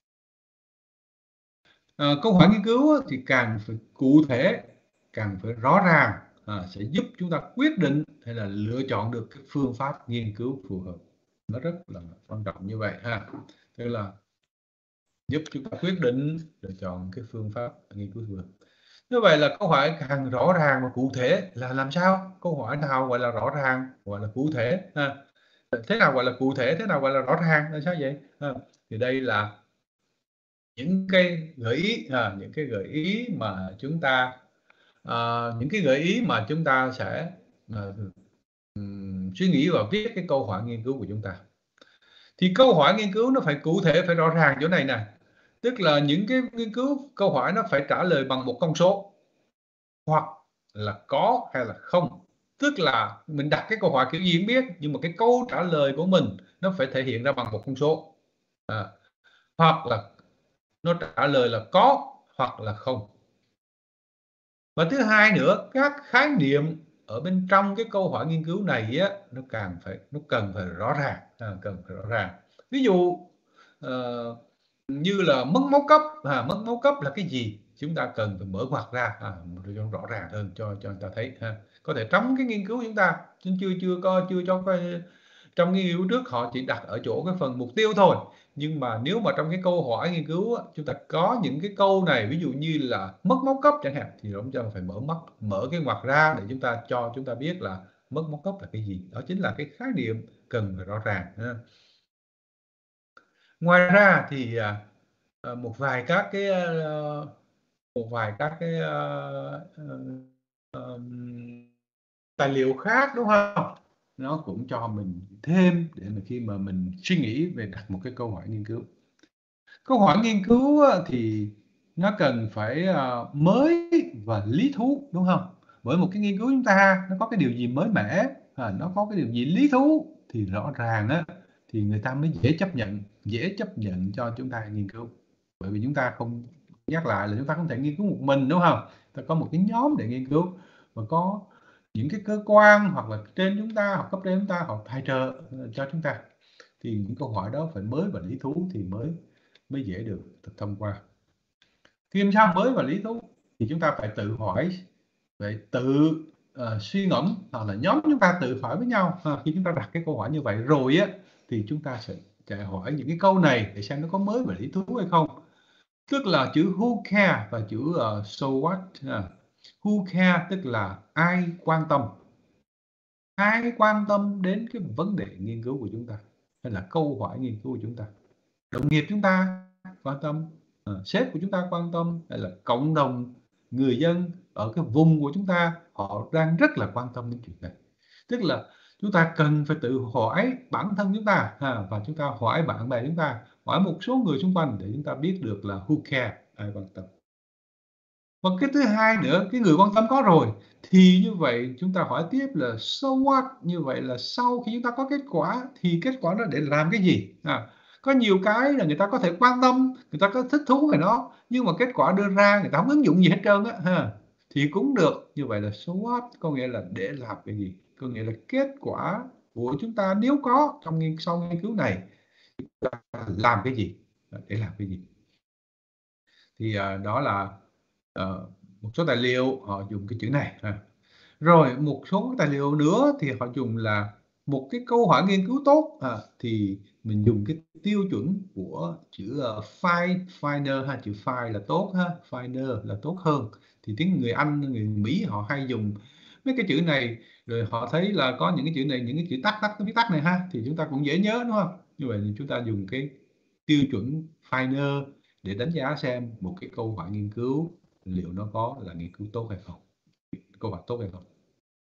[SPEAKER 1] À, câu hỏi nghiên cứu thì càng phải cụ thể, càng phải rõ ràng, à, sẽ giúp chúng ta quyết định hay là lựa chọn được cái phương pháp nghiên cứu phù hợp. Nó rất là quan trọng như vậy ha, tức là giúp chúng ta quyết định lựa chọn cái phương pháp nghiên cứu phù hợp. Như vậy là câu hỏi càng rõ ràng và cụ thể là làm sao? Câu hỏi nào gọi là rõ ràng, gọi là cụ thể ha. Thế nào gọi là cụ thể, thế nào gọi là rõ ràng là sao vậy? À, thì đây là những cái gợi ý, à, những cái gợi ý mà chúng ta à, những cái gợi ý mà chúng ta sẽ à, um, suy nghĩ và viết cái câu hỏi nghiên cứu của chúng ta. Thì câu hỏi nghiên cứu nó phải cụ thể, phải rõ ràng chỗ này nè, tức là những cái nghiên cứu câu hỏi nó phải trả lời bằng một con số, hoặc là có hay là không. Tức là mình đặt cái câu hỏi kiểu gì cũng biết, nhưng mà cái câu trả lời của mình nó phải thể hiện ra bằng một con số, à, hoặc là nó trả lời là có hoặc là không. Và thứ hai nữa, các khái niệm ở bên trong cái câu hỏi nghiên cứu này á, nó càng phải nó cần phải rõ ràng, à, cần phải rõ ràng. Ví dụ uh, như là mất máu cấp, à, mất máu cấp là cái gì? Chúng ta cần phải mở ngoặc ra, à, cho rõ ràng hơn cho cho người ta thấy ha. Có thể trong cái nghiên cứu chúng ta chưa chưa có chưa cho cái, trong nghiên cứu trước họ chỉ đặt ở chỗ cái phần mục tiêu thôi. Nhưng mà nếu mà trong cái câu hỏi nghiên cứu á, chúng ta có những cái câu này, ví dụ như là mất máu cấp chẳng hạn, thì chúng ta phải mở mắt mở cái ngoặc ra để chúng ta cho chúng ta biết là mất máu cấp là cái gì. Đó chính là cái khái niệm cần phải rõ ràng ha. Ngoài ra thì ờ, một vài các cái, ơ, một vài các cái, ơ, ờ, ờm, tài liệu khác, đúng không? Nó cũng cho mình thêm để mà khi mà mình suy nghĩ về đặt một cái câu hỏi nghiên cứu. Câu hỏi nghiên cứu á, thì nó cần phải, ờ, mới và lý thú, đúng không? Bởi một cái nghiên cứu chúng ta nó có cái điều gì mới mẻ, à, nó có cái điều gì lý thú thì rõ ràng á, thì người ta mới dễ chấp nhận dễ chấp nhận cho chúng ta nghiên cứu. Bởi vì chúng ta không nhắc lại là chúng ta không thể nghiên cứu một mình, đúng không? Ta có một cái nhóm để nghiên cứu và có những cái cơ quan hoặc là trên chúng ta hoặc cấp trên chúng ta họ tài trợ, ờ, cho chúng ta. Thì những câu hỏi đó phải mới và lý thú thì mới mới dễ được được thông qua. Khi làm sao mới và lý thú thì chúng ta phải tự hỏi, phải tự, ờ, suy ngẫm hoặc là nhóm chúng ta tự hỏi với nhau, ha. Khi chúng ta đặt cái câu hỏi như vậy rồi á, thì chúng ta sẽ sẽ hỏi những cái câu này để xem nó có mới và lý thú hay không. Tức là chữ who care và chữ, ờ, so what ha. Who care tức là ai quan tâm, ai quan tâm đến cái vấn đề nghiên cứu của chúng ta, hay là câu hỏi nghiên cứu của chúng ta. Đồng nghiệp chúng ta quan tâm, ờ, sếp của chúng ta quan tâm, hay là cộng đồng người dân ở cái vùng của chúng ta, họ đang rất là quan tâm đến chuyện này. Tức là chúng ta cần phải tự hỏi bản thân chúng ta ha, và chúng ta hỏi bạn bè chúng ta, hỏi một số người xung quanh để chúng ta biết được là who care, ai quan tâm. Và cái thứ hai nữa, cái người quan tâm có rồi, thì như vậy chúng ta hỏi tiếp là so what? Như vậy là sau khi chúng ta có kết quả thì kết quả đó để làm cái gì? À, có nhiều cái là người ta có thể quan tâm, người ta có thích thú về nó, nhưng mà kết quả đưa ra người ta hông ứng dụng gì hết trơn á ha, thì cũng được. Như vậy là so what? Có nghĩa là để làm cái gì? Có nghĩa là kết quả của chúng ta nếu có trong nghiên sau nghiên cứu này, chúng ta làm cái gì? À, để làm cái gì? Thì, ờ, đó là, ờ, một số tài liệu họ dùng cái chữ này ha. Rồi một số tài liệu nữa thì họ dùng là một cái câu hỏi nghiên cứu tốt, à, thì mình dùng cái tiêu chuẩn của chữ, ờ, find finder ha, chữ find là tốt ha, finder là tốt hơn. Thì tiếng người Anh, người Mỹ họ hay dùng mấy cái chữ này, rồi họ thấy là có những cái chữ này, những cái chữ tắt tắt, cái viết tắt này ha, thì chúng ta cũng dễ nhớ, đúng không? Như vậy thì chúng ta dùng cái tiêu chuẩn finder để đánh giá xem một cái câu hỏi nghiên cứu liệu nó có là nghiên cứu tốt hay không, câu hỏi tốt hay không.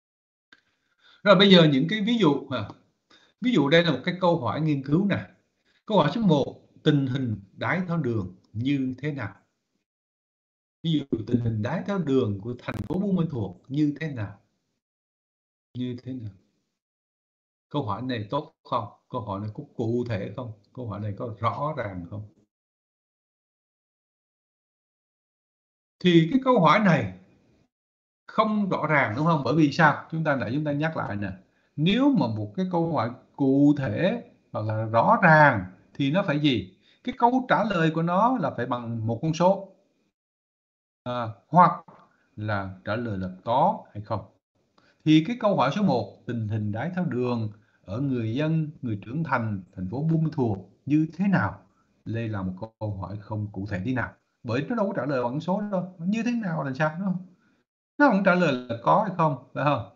[SPEAKER 1] Rồi bây giờ những cái ví dụ ha, ví dụ đây là một cái câu hỏi nghiên cứu nè. Câu hỏi số một, tình hình đái tháo đường như thế nào? Ví dụ tình hình đái tháo đường của thành phố Buôn Ma Thuột như thế nào? Như thế nào? Câu hỏi này tốt không? Câu hỏi này có cụ thể không? Câu hỏi này có rõ ràng không? Thì cái câu hỏi này không rõ ràng, đúng không? Bởi vì sao? Chúng ta nãy chúng ta nhắc lại nè, nếu mà một cái câu hỏi cụ thể hoặc là rõ ràng thì nó phải gì? Cái câu trả lời của nó là phải bằng một con số, à, hoặc là trả lời là có hay không. Thì cái câu hỏi số một, tình hình đái tháo đường ở người dân, người trưởng thành thành phố Buôn Ma Thuột như thế nào? Đây là một câu hỏi không cụ thể tí nào, bởi nó đâu có trả lời bằng số đâu, như thế nào là sao, đúng không? Nó hổng trả lời là có hay không, phải không?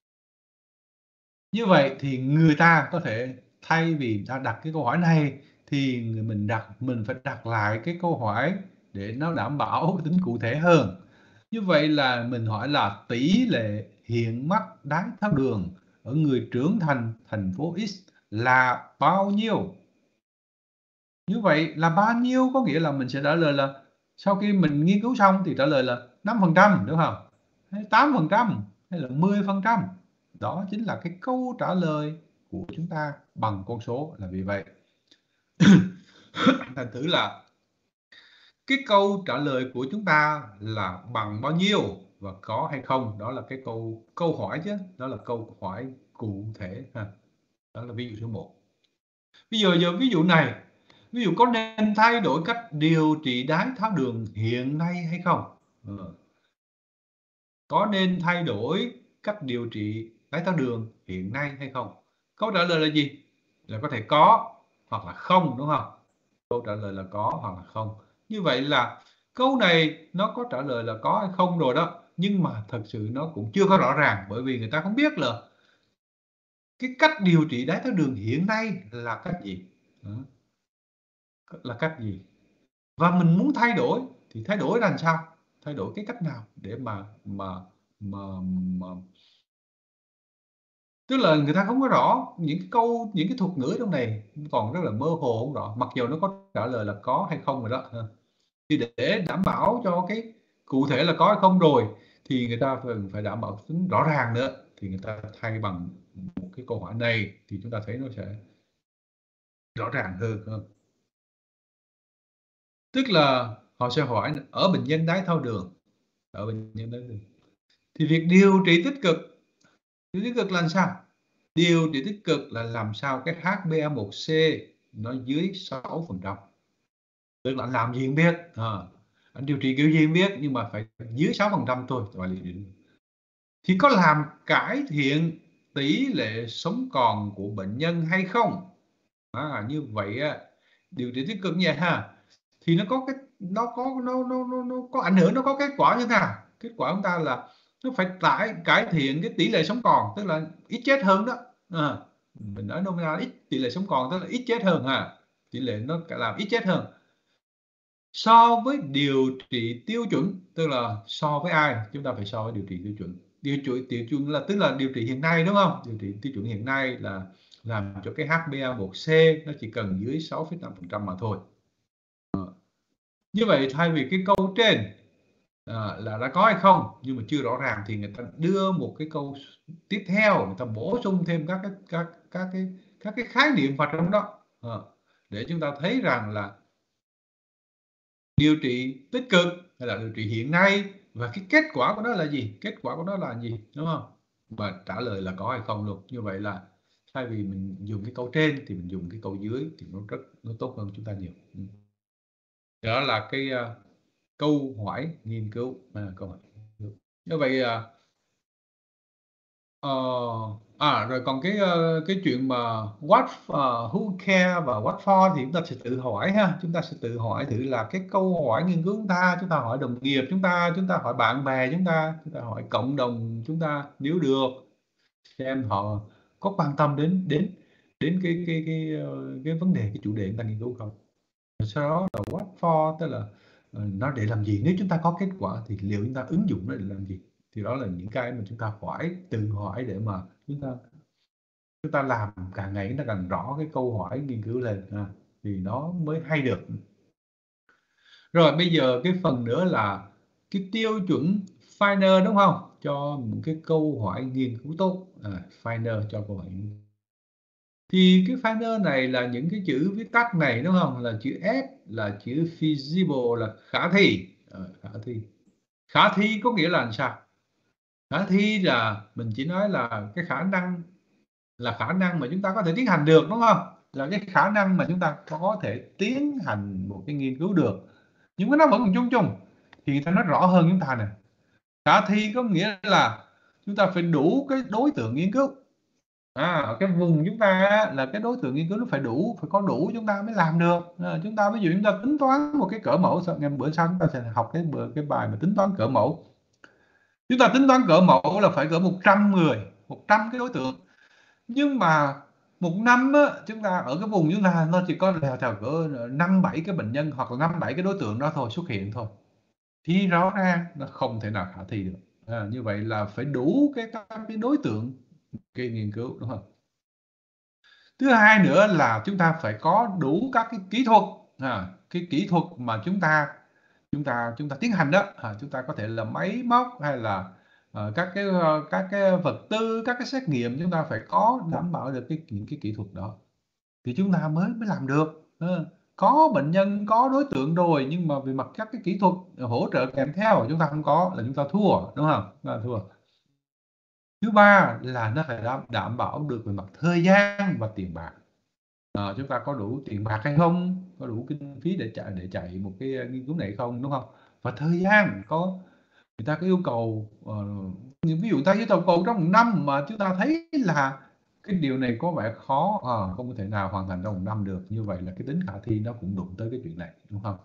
[SPEAKER 1] Như vậy thì người ta có thể thay vì ta đặt cái câu hỏi này thì người mình đặt mình phải đặt lại cái câu hỏi để nó đảm bảo tính cụ thể hơn. Như vậy là mình hỏi là tỷ lệ hiện mắc đái tháo đường ở người trưởng thành thành phố X là bao nhiêu? Như vậy là bao nhiêu có nghĩa là mình sẽ trả lời là sau khi mình nghiên cứu xong thì trả lời là năm phần trăm, đúng không? Hay tám phần trăm, hay là mười phần trăm. Đó chính là cái câu trả lời của chúng ta bằng con số là vì vậy. Thành thử là cái câu trả lời của chúng ta là bằng bao nhiêu và có hay không, đó là cái câu câu hỏi chứ, đó là câu hỏi cụ thể ha. Đó là ví dụ số một. Bây giờ giờ ví dụ này, ví dụ có nên thay đổi cách điều trị đái tháo đường hiện nay hay không? Ờ. Có nên thay đổi cách điều trị đái tháo đường hiện nay hay không? Câu trả lời là gì? Là có thể có hoặc là không, đúng không? Câu trả lời là có hoặc là không. Như vậy là câu này nó có trả lời là có hay không rồi đó, nhưng mà thật sự nó cũng chưa có rõ ràng, bởi vì người ta không biết là cái cách điều trị đái tháo đường hiện nay là cách gì? Đó, là cách gì? và mình muốn thay đổi thì thay đổi làm sao, thay đổi cái cách nào để mà mà mà mà tức là người ta không có rõ những cái câu, những cái thuật ngữ trong này còn rất là mơ hồ, không rõ, mặc dù nó có trả lời là có hay không rồi đó. Thì để đảm bảo cho cái cụ thể là có hay không rồi thì người ta cần phải đảm bảo tính rõ ràng nữa, thì người ta thay bằng một cái câu hỏi này thì chúng ta thấy nó sẽ rõ ràng hơn hơn. Tức là họ sẽ hỏi ở bệnh nhân đái tháo đường, ở bệnh nhân đái tháo đường thì việc điều trị tích cực, điều trị tích cực là làm sao? Điều trị tích cực là làm sao cái hát bê a một C nó dưới sáu phần trăm. Tức là anh làm gì không biết, à, anh điều trị kiểu gì không biết nhưng mà phải dưới sáu phần trăm thôi gọi là điều trị. Thì có làm cải thiện tỷ lệ sống còn của bệnh nhân hay không? À, như vậy á, điều trị tích cực như vậy ha, thì nó có cái nó có nó nó nó nó có ảnh hưởng, nó có kết quả như thế nào? Kết quả của ta là nó phải tải cải thiện cái tỷ lệ sống còn, tức là ít chết hơn đó. À, mình nói nôm na ít tỷ lệ sống còn tức là ít chết hơn ha. Tỷ lệ nó làm ít chết hơn. So với điều trị tiêu chuẩn, tức là so với ai? Chúng ta phải so với điều trị tiêu chuẩn. Điều trị tiêu chuẩn là tức là điều trị hiện nay đúng không? Điều trị tiêu chuẩn hiện nay là làm cho cái hát bê a một C nó chỉ cần dưới sáu phẩy năm phần trăm mà thôi. Như vậy thay vì cái câu trên à, là đã có hay không nhưng mà chưa rõ ràng thì người ta đưa một cái câu tiếp theo, người ta bổ sung thêm các cái các các cái các cái khái niệm vào trong đó à, để chúng ta thấy rằng là điều trị tích cực hay là điều trị hiện nay và cái kết quả của nó là gì, kết quả của nó là gì, đúng không? Và trả lời là có hay không luôn. Như vậy là thay vì mình dùng cái câu trên thì mình dùng cái câu dưới thì nó rất nó tốt hơn chúng ta nhiều. Đó là cái uh, câu hỏi nghiên cứu, à, câu hỏi nghiên cứu. Như vậy uh, Ờ, à rồi còn cái ờ, cái chuyện mà what uh, who care và what for thì chúng ta sẽ tự hỏi ha, chúng ta sẽ tự hỏi thử là cái câu hỏi nghiên cứu chúng ta, chúng ta hỏi đồng nghiệp chúng ta, chúng ta hỏi bạn bè chúng ta, chúng ta hỏi cộng đồng chúng ta nếu được, xem họ có quan tâm đến đến đến cái cái cái ờ, cái vấn đề, cái chủ đề chúng ta nghiên cứu không. Sau đó là what for, tức là ờ, nó để làm gì, nếu chúng ta có kết quả thì liệu chúng ta ứng dụng nó để làm gì, thì đó là những cái mà chúng ta phải tự hỏi để mà chúng ta chúng ta làm càng ngày nó càng rõ cái câu hỏi nghiên cứu lên ha, thì nó mới hay được. Rồi bây giờ cái phần nữa là cái tiêu chuẩn Finder đúng không, cho một cái câu hỏi nghiên cứu tốt, à, Finder cho câu hỏi. Thì cái Finder này là những cái chữ viết tắt này đúng không, là chữ F là chữ feasible là khả thi, à, khả thi khả thi có nghĩa là làm sao? Khả thi là mình chỉ nói là cái khả năng, là khả năng mà chúng ta có thể tiến hành được đúng không, là cái khả năng mà chúng ta có thể tiến hành một cái nghiên cứu được, nhưng mà nó vẫn còn chung chung thì người ta nói rõ hơn chúng ta nè. Khả thi có nghĩa là chúng ta phải đủ cái đối tượng nghiên cứu, à, cái vùng chúng ta là cái đối tượng nghiên cứu nó phải đủ, phải có đủ chúng ta mới làm được. À, chúng ta ví dụ chúng ta tính toán một cái cỡ mẫu, ngày bữa sau chúng ta sẽ học cái cái bài mà tính toán cỡ mẫu. Chúng ta tính toán cỡ mẫu là phải cỡ một trăm người, một trăm cái đối tượng, nhưng mà một năm á, chúng ta ở cái vùng chúng ta nó chỉ có lèo thèo cỡ năm bảy cái bệnh nhân hoặc là năm bảy cái đối tượng đó thôi xuất hiện thôi, thì rõ ràng nó không thể nào khả thi được. À, như vậy là phải đủ cái các cái đối tượng cái nghiên cứu đúng không? Thứ hai nữa là chúng ta phải có đủ các cái kỹ thuật, à, cái kỹ thuật mà chúng ta chúng ta chúng ta tiến hành đó, à, chúng ta có thể là máy móc hay là uh, các cái uh, các cái vật tư, các cái xét nghiệm, chúng ta phải có đảm bảo được cái những cái kỹ thuật đó thì chúng ta mới mới làm được. À, có bệnh nhân có đối tượng rồi nhưng mà về mặt các cái kỹ thuật hỗ trợ kèm theo chúng ta không có là chúng ta thua đúng không? Chúng ta thua. Thứ ba là nó phải đảm, đảm bảo được về mặt thời gian và tiền bạc. À, chúng ta có đủ tiền bạc hay không, có đủ kinh phí để chạy để chạy một cái nghiên cứu này không, đúng không? Và thời gian có, người ta có yêu cầu uh, ví dụ người ta yêu cầu trong một năm mà chúng ta thấy là cái điều này có vẻ khó, à, không có thể nào hoàn thành trong một năm được, như vậy là cái tính khả thi nó cũng đụng tới cái chuyện này đúng không?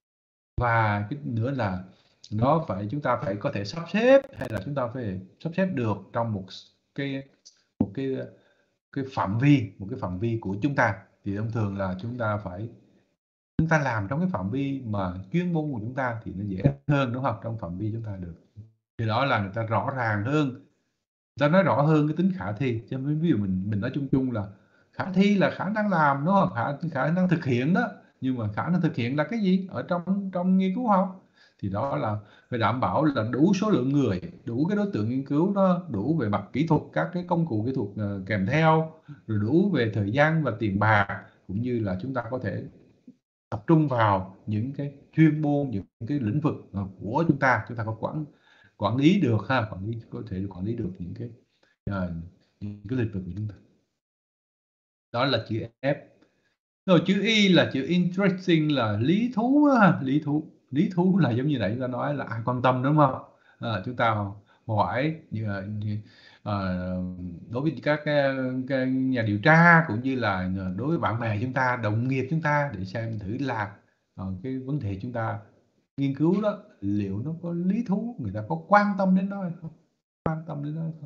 [SPEAKER 1] Và cái nữa là nó phải, chúng ta phải có thể sắp xếp, hay là chúng ta phải sắp xếp được trong một cái một cái cái phạm vi, một cái phạm vi của chúng ta, thì thông thường là chúng ta phải chúng ta làm trong cái phạm vi mà chuyên môn của chúng ta thì nó dễ hơn, đúng không? Trong phạm vi chúng ta được. Thì đó là người ta rõ ràng hơn, người ta nói rõ hơn cái tính khả thi. Cho nên ví dụ mình mình nói chung chung là khả thi là khả năng làm, đúng không? Khả khả năng thực hiện đó. Nhưng mà khả năng thực hiện là cái gì? Ở trong trong nghiên cứu học thì đó là phải đảm bảo là đủ số lượng người, đủ cái đối tượng nghiên cứu đó, đủ về mặt kỹ thuật, các cái công cụ kỹ thuật uh, kèm theo, rồi đủ về thời gian và tiền bạc, cũng như là chúng ta có thể tập trung vào những cái chuyên môn, những cái lĩnh vực của chúng ta, chúng ta có quản quản lý được ha, quản lý có thể quản lý được những cái uh, những cái lĩnh vực của chúng ta. Đó là chữ F. Rồi chữ Y là chữ interesting, là lý thú ha, lý thú. Lý thú là giống như nãy chúng ta nói là ai quan tâm, đúng không? À, chúng ta hỏi như, như à, đối với các cái, cái nhà điều tra cũng như là đối với bạn bè chúng ta, đồng nghiệp chúng ta, để xem thử là uh, cái vấn đề chúng ta nghiên cứu đó liệu nó có lý thú, người ta có quan tâm đến nó hay không, quan tâm đến nó hay không.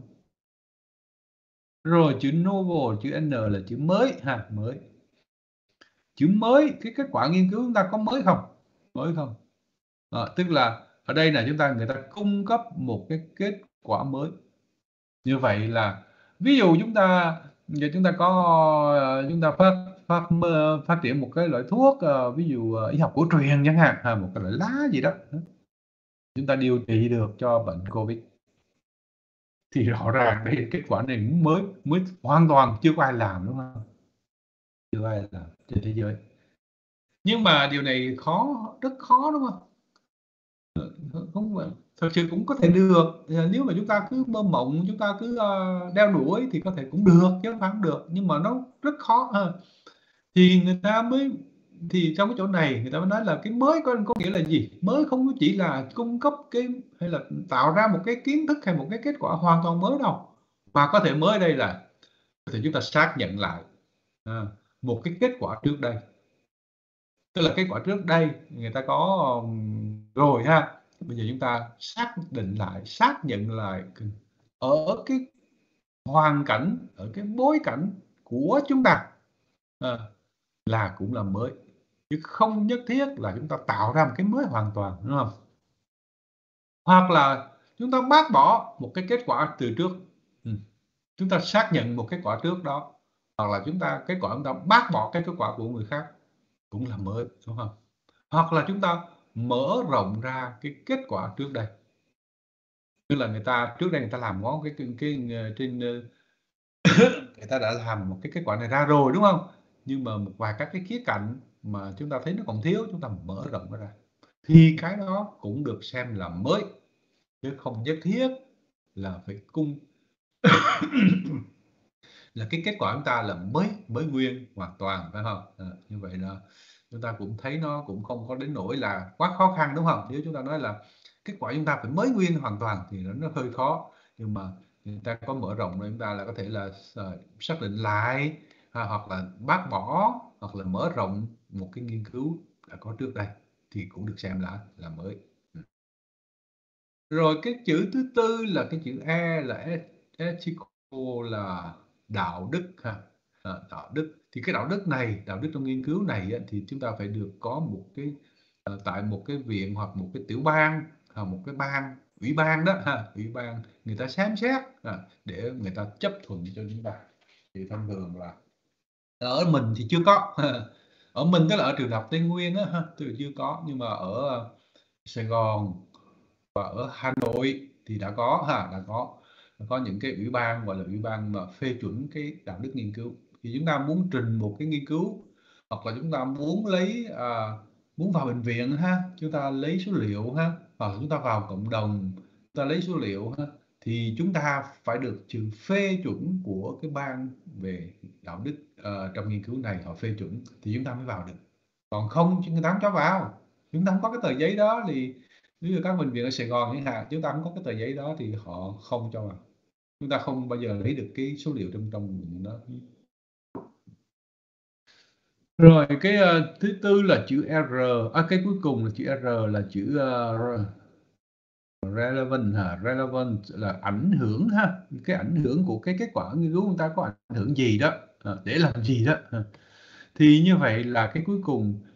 [SPEAKER 1] Rồi chữ novel, chữ N là chữ mới ha, mới. Chữ mới, cái kết quả nghiên cứu chúng ta có mới không? Mới không? À, tức là ở đây là chúng ta người ta cung cấp một cái kết quả mới. Như vậy là ví dụ chúng ta giờ chúng ta có chúng ta phát phát phát triển một cái loại thuốc, ví dụ y học cổ truyền chẳng hạn, hay một cái loại lá gì đó, chúng ta điều trị được cho bệnh Covid. Thì rõ ràng đây là kết quả này mới mới hoàn toàn chưa có ai làm, đúng không? Chưa có ai làm trên thế giới. Nhưng mà điều này khó, rất khó, đúng không? Không, thật sự cũng có thể được. Nếu mà chúng ta cứ mơ mộng, chúng ta cứ uh, đeo đuổi thì có thể cũng được, chứ không phải không được, nhưng mà nó rất khó ha. Thì người ta mới thì trong cái chỗ này người ta mới nói là cái mới có có nghĩa là gì? Mới không chỉ là cung cấp cái hay là tạo ra một cái kiến thức hay một cái kết quả hoàn toàn mới đâu, mà có thể mới đây là có thể chúng ta xác nhận lại à, một cái kết quả trước đây. Tức là kết quả trước đây người ta có um, rồi ha, bây giờ chúng ta xác định lại, xác nhận lại ở cái hoàn cảnh, ở cái bối cảnh của chúng ta à, là cũng là mới, chứ không nhất thiết là chúng ta tạo ra một cái mới hoàn toàn, đúng không? Hoặc là chúng ta bác bỏ một cái kết quả từ trước, ừ. Chúng ta xác nhận một kết quả trước đó, hoặc là chúng ta kết quả chúng ta bác bỏ cái kết quả của người khác, cũng là mới, đúng không? Hoặc là chúng ta mở rộng ra cái kết quả trước đây, tức là người ta trước đây người ta làm ngón cái cái, cái, cái trên người ta đã làm một cái kết quả này ra rồi, đúng không? Nhưng mà một vài các cái khía cạnh mà chúng ta thấy nó còn thiếu, chúng ta mở rộng nó ra, thì cái đó cũng được xem là mới, chứ không nhất thiết là phải cung là cái kết quả chúng ta là mới mới nguyên hoàn toàn, phải không? À, như vậy là chúng ta cũng thấy nó cũng không có đến nỗi là quá khó khăn, đúng không? Nếu chúng ta nói là kết quả chúng ta phải mới nguyên hoàn toàn thì nó, nó hơi khó, nhưng mà người ta có mở rộng rồi, chúng ta là có thể là uh, xác định lại ha, hoặc là bác bỏ hoặc là mở rộng một cái nghiên cứu đã có trước đây thì cũng được xem là là mới. Rồi cái chữ thứ tư là cái chữ E là ethical, là đạo đức ha. À, đạo đức thì cái đạo đức này, đạo đức trong nghiên cứu này á, thì chúng ta phải được có một cái uh, tại một cái viện hoặc một cái tiểu bang hoặc một cái ban, ủy ban đó ha, ủy ban người ta xem xét à, để người ta chấp thuận cho chúng ta. Thì thông thường là ở mình thì chưa có ở mình tức là ở trường đại học Tây Nguyên á ha, từ chưa có, nhưng mà ở uh, Sài Gòn và ở Hà Nội thì đã có ha, đã có đã có những cái ủy ban gọi là ủy ban mà phê chuẩn cái đạo đức nghiên cứu. Thì chúng ta muốn trình một cái nghiên cứu hoặc là chúng ta muốn lấy à, muốn vào bệnh viện ha, chúng ta lấy số liệu ha, hoặc là chúng ta vào cộng đồng chúng ta lấy số liệu ha, thì chúng ta phải được sự phê chuẩn của cái ban về đạo đức uh, trong nghiên cứu này, họ phê chuẩn thì chúng ta mới vào được, còn không người ta không cho vào. Chúng ta không có cái tờ giấy đó thì ví dụ các bệnh viện ở Sài Gòn chẳng hạn, chúng ta không có cái tờ giấy đó thì họ không cho vào, chúng ta không bao giờ lấy được cái số liệu trong trong bệnh viện đó. Rồi cái uh, thứ tư là chữ R, à, cái cuối cùng là chữ R là chữ uh, relevant ha, relevant là ảnh hưởng ha, cái ảnh hưởng của cái kết quả nghiên cứu chúng ta có ảnh hưởng gì đó à, để làm gì đó à. Thì như vậy là cái cuối cùng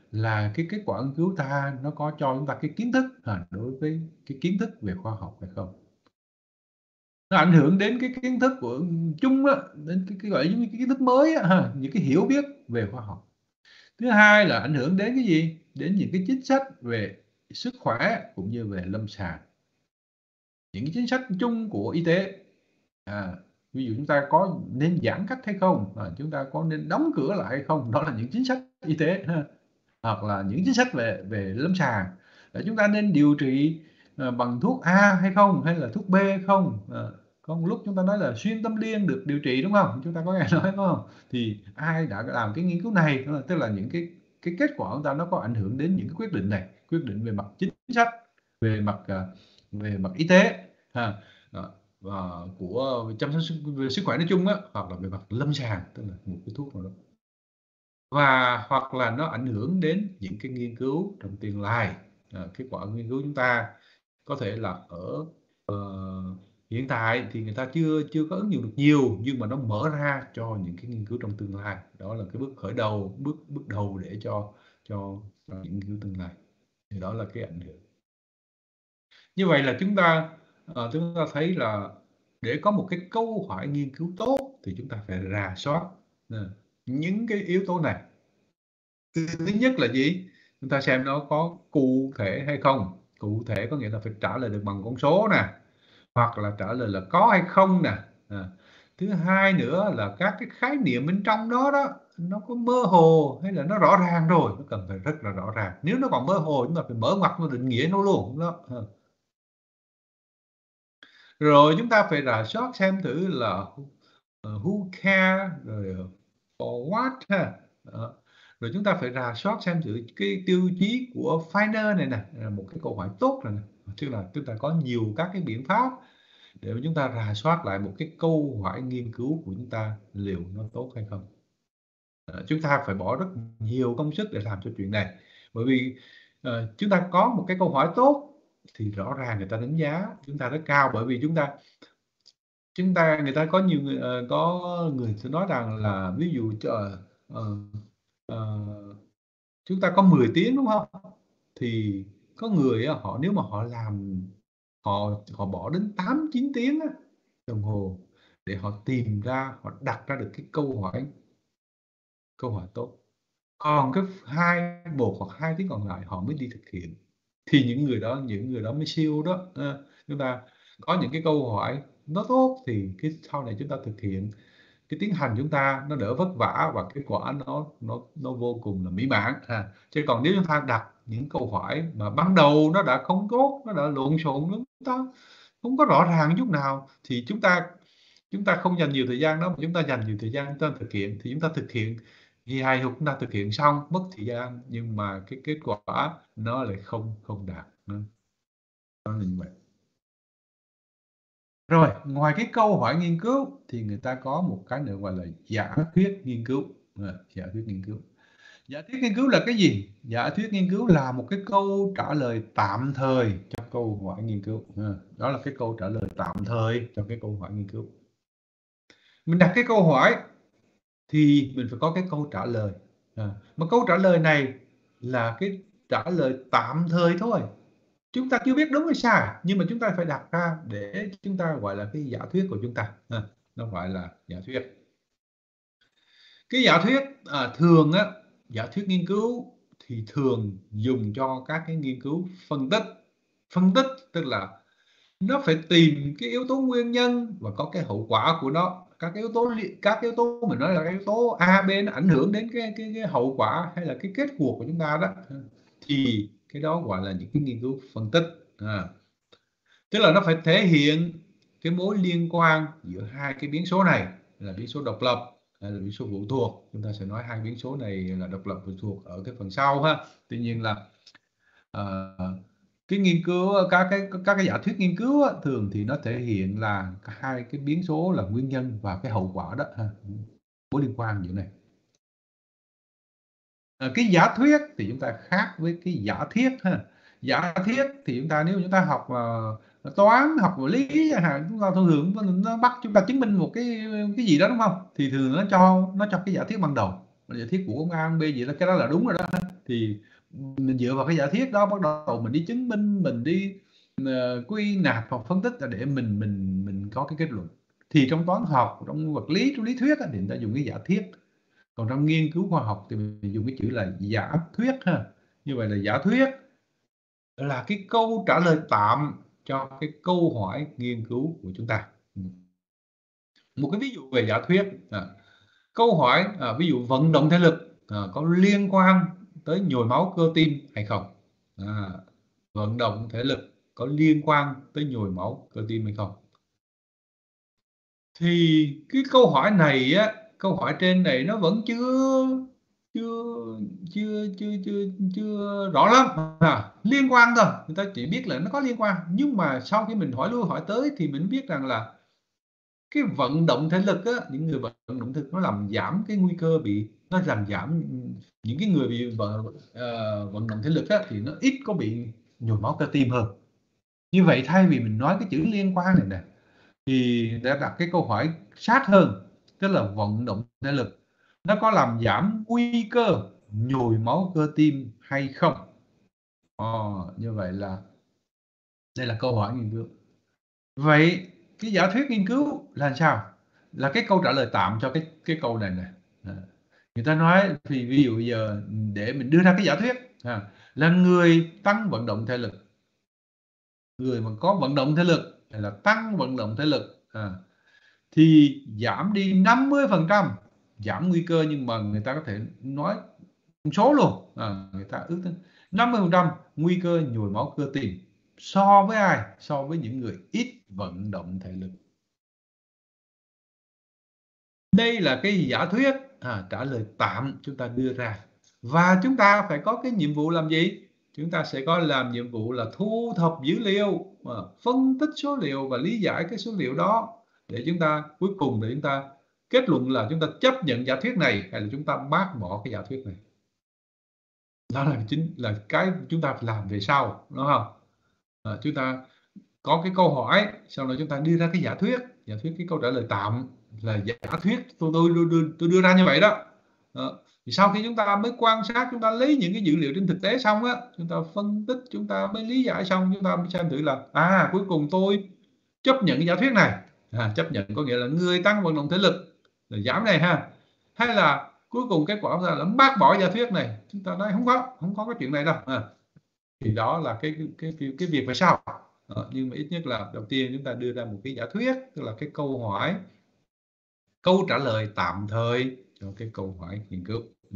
[SPEAKER 1] là cái kết quả nghiên cứu ta nó có cho chúng ta cái kiến thức à, đối với cái kiến thức về khoa học hay không. Nó ảnh hưởng đến cái kiến thức của chung á, đến cái, cái gọi là giống như cái kiến thức mới á, ha, những cái hiểu biết về khoa học. Thứ hai là ảnh hưởng đến cái gì? Đến những cái chính sách về sức khỏe cũng như về lâm sàng. Những cái chính sách chung của y tế. À, ví dụ chúng ta có nên giãn cách hay không? À, chúng ta có nên đóng cửa lại hay không? Đó là những chính sách y tế ha. Hoặc là những chính sách về về lâm sàng. Để chúng ta nên điều trị à, bằng thuốc A hay không? Hay là thuốc B hay không? À, có một lúc chúng ta nói là xuyên tâm liên được điều trị đúng không? Chúng ta có nghe nói phải không? Thì ai đã làm cái nghiên cứu này? Tức là những cái cái kết quả của chúng ta nó có ảnh hưởng đến những cái quyết định này, quyết định về mặt chính sách, về mặt uh, về mặt y tế ha, đó, và của chăm sóc sức, về sức khỏe nói chung á, hoặc là về mặt lâm sàng, tức là một cái thuốc nào đó, và hoặc là nó ảnh hưởng đến những cái nghiên cứu trong tương lai. À, kết quả nghiên cứu chúng ta có thể là ở uh, hiện tại thì người ta chưa chưa có ứng dụng được nhiều, nhưng mà nó mở ra cho những cái nghiên cứu trong tương lai. Đó là cái bước khởi đầu, bước bước đầu để cho cho, cho những nghiên cứu tương lai. Thì đó là cái ảnh hưởng. Như vậy là chúng ta uh, chúng ta thấy là để có một cái câu hỏi nghiên cứu tốt thì chúng ta phải rà soát uh, những cái yếu tố này. Thứ nhất là gì? Chúng ta xem nó có cụ thể hay không. Cụ thể có nghĩa là phải trả lời được bằng con số nè, hoặc là trả lời là có hay không nè. À. Thứ hai nữa là các cái khái niệm bên trong đó đó, nó có mơ hồ hay là nó rõ ràng rồi, nó cần phải rất là rõ ràng. Nếu nó còn mơ hồ chúng ta phải mở ngoặt nó định nghĩa nó luôn đó. À. Rồi chúng ta phải rà soát xem thử là uh, who care, rồi uh, for what ha. Đó. Rồi chúng ta phải rà soát xem thử cái tiêu chí của Feiner này nè, là một cái câu hỏi tốt rồi nè. Tức là chúng ta có nhiều các cái biện pháp để mà chúng ta rà soát lại một cái câu hỏi nghiên cứu của chúng ta liệu nó tốt hay không. À, chúng ta phải bỏ rất nhiều công sức để làm cho chuyện này. Bởi vì uh, chúng ta có một cái câu hỏi tốt thì rõ ràng người ta đánh giá chúng ta rất cao, bởi vì chúng ta chúng ta người ta có nhiều người uh, có người sẽ nói rằng là ví dụ cho uh, uh, chúng ta có mười tiếng đúng không, thì có người họ nếu mà họ làm họ họ bỏ đến tám chín tiếng đồng hồ để họ tìm ra, họ đặt ra được cái câu hỏi câu hỏi tốt, còn cái hai một hoặc hai tiếng còn lại họ mới đi thực hiện, thì những người đó những người đó mới siêu đó. À, chúng ta có những cái câu hỏi nó tốt thì cái sau này chúng ta thực hiện cái tiến hành chúng ta nó đỡ vất vả và kết quả nó nó nó vô cùng là mỹ mãn. À, chứ còn nếu chúng ta đặt những câu hỏi mà ban đầu nó đã không tốt, nó đã lộn xộn lắm, chúng ta không có rõ ràng chút nào, thì chúng ta chúng ta không dành nhiều thời gian đó, mà chúng ta dành nhiều thời gian chúng ta thực hiện, thì chúng ta thực hiện thì hài hước chúng ta thực hiện xong mất thời gian, nhưng mà cái kết quả nó lại không không đạt. Nó là như vậy. Rồi, ngoài cái câu hỏi nghiên cứu thì người ta có một cái nữa gọi là giả thuyết nghiên cứu. À, giả thuyết nghiên cứu. Giả thuyết nghiên cứu là cái gì? Giả thuyết nghiên cứu là một cái câu trả lời tạm thời cho câu hỏi nghiên cứu. À, đó là cái câu trả lời tạm thời cho cái câu hỏi nghiên cứu. Mình đặt cái câu hỏi thì mình phải có cái câu trả lời. À, mà câu trả lời này là cái trả lời tạm thời thôi. Chúng ta chưa biết đúng hay sai, nhưng mà chúng ta phải đặt ra để chúng ta gọi là cái giả thuyết của chúng ta. À, nó gọi là giả thuyết. Cái giả thuyết à, thường á, giả thuyết nghiên cứu thì thường dùng cho các cái nghiên cứu phân tích. Phân tích tức là nó phải tìm cái yếu tố nguyên nhân và có cái hậu quả của nó. Các cái yếu tố các yếu tố mình nói là cái yếu tố A, B nó ảnh hưởng đến cái cái, cái hậu quả hay là cái kết cuộc của chúng ta đó. Thì cái đó gọi là những cái nghiên cứu phân tích. À, tức là nó phải thể hiện cái mối liên quan giữa hai cái biến số này, là biến số độc lập hay là biến số phụ thuộc. Chúng ta sẽ nói hai biến số này là độc lập phụ thuộc ở cái phần sau ha. Tuy nhiên là uh, cái nghiên cứu các cái các cái giả thuyết nghiên cứu á, thường thì nó thể hiện là hai cái biến số là nguyên nhân và cái hậu quả đó ha, mối liên quan giữa này. À, cái giả thuyết thì chúng ta khác với cái giả thiết ha. Giả thiết thì chúng ta nếu chúng ta học uh, toán, học vật lý chẳng hạn, chúng ta thường thường nó bắt chúng ta chứng minh một cái cái gì đó đúng không, thì thường nó cho nó cho cái giả thiết ban đầu. giả thiết của ông A ông B gì đó, cái đó là đúng rồi đó. Thì mình dựa vào cái giả thiết đó bắt đầu mình đi chứng minh, mình đi uh, quy nạp hoặc phân tích để mình mình mình có cái kết luận. Thì trong toán học, trong vật lý, trong lý thuyết thì người ta dùng cái giả thiết, còn trong nghiên cứu khoa học thì mình dùng cái chữ là giả thuyết ha. Như vậy là giả thuyết là cái câu trả lời tạm cho cái câu hỏi nghiên cứu của chúng ta. Một cái ví dụ về giả thuyết, à, câu hỏi à, ví dụ vận động thể lực à, có liên quan tới nhồi máu cơ tim hay không? À, vận động thể lực có liên quan tới nhồi máu cơ tim hay không? Thì cái câu hỏi này á, câu hỏi trên này nó vẫn chưa chưa chưa chưa chưa chưa rõ lắm, à, liên quan thôi, người ta chỉ biết là nó có liên quan, nhưng mà sau khi mình hỏi lui hỏi tới thì mình biết rằng là cái vận động thể lực á, những người vận động thể lực nó làm giảm cái nguy cơ bị, nó làm giảm những cái người bị vận, uh, vận động thể lực á, thì nó ít có bị nhồi máu cơ tim hơn. Như vậy thay vì mình nói cái chữ liên quan này nè, thì đã đặt cái câu hỏi sát hơn, tức là vận động thể lực nó có làm giảm nguy cơ nhồi máu cơ tim hay không? Ờ, như vậy là đây là câu hỏi nghiên cứu. Vậy cái giả thuyết nghiên cứu là sao? Là cái câu trả lời tạm cho cái cái câu này nè. À, người ta nói thì ví dụ giờ để mình đưa ra cái giả thuyết à, là người tăng vận động thể lực, người mà có vận động thể lực hay là tăng vận động thể lực à, thì giảm đi năm mươi phần trăm, giảm nguy cơ, nhưng mà người ta có thể nói số luôn, à, người ta ước tính năm mươi phần trăm nguy cơ nhồi máu cơ tim so với ai? So với những người ít vận động thể lực. Đây là cái giả thuyết à, trả lời tạm chúng ta đưa ra, và chúng ta phải có cái nhiệm vụ làm gì? Chúng ta sẽ có làm nhiệm vụ là thu thập dữ liệu, à, phân tích số liệu và lý giải cái số liệu đó, để chúng ta cuối cùng để chúng ta kết luận là chúng ta chấp nhận giả thuyết này hay là chúng ta bác bỏ cái giả thuyết này. Đó là chính là cái chúng ta phải làm về sau, đúng không? À, chúng ta có cái câu hỏi, sau đó chúng ta đưa ra cái giả thuyết, giả thuyết cái câu trả lời tạm là giả thuyết tôi tôi đưa, tôi đưa ra như vậy đó. Đó. Thì sau khi chúng ta mới quan sát, chúng ta lấy những cái dữ liệu trên thực tế xong á, chúng ta phân tích, chúng ta mới lý giải xong, chúng ta mới xem thử là à cuối cùng tôi chấp nhận cái giả thuyết này, à, chấp nhận có nghĩa là người tăng vận động thể lực là giảm này ha, hay là cuối cùng kết quả ra là bác bỏ giả thuyết này, chúng ta nói không có không có cái chuyện này đâu. À, thì đó là cái cái cái, cái việc về sau. Đó, nhưng mà ít nhất là đầu tiên chúng ta đưa ra một cái giả thuyết, tức là cái câu hỏi, câu trả lời tạm thời cho cái câu hỏi nghiên cứu. Ừ.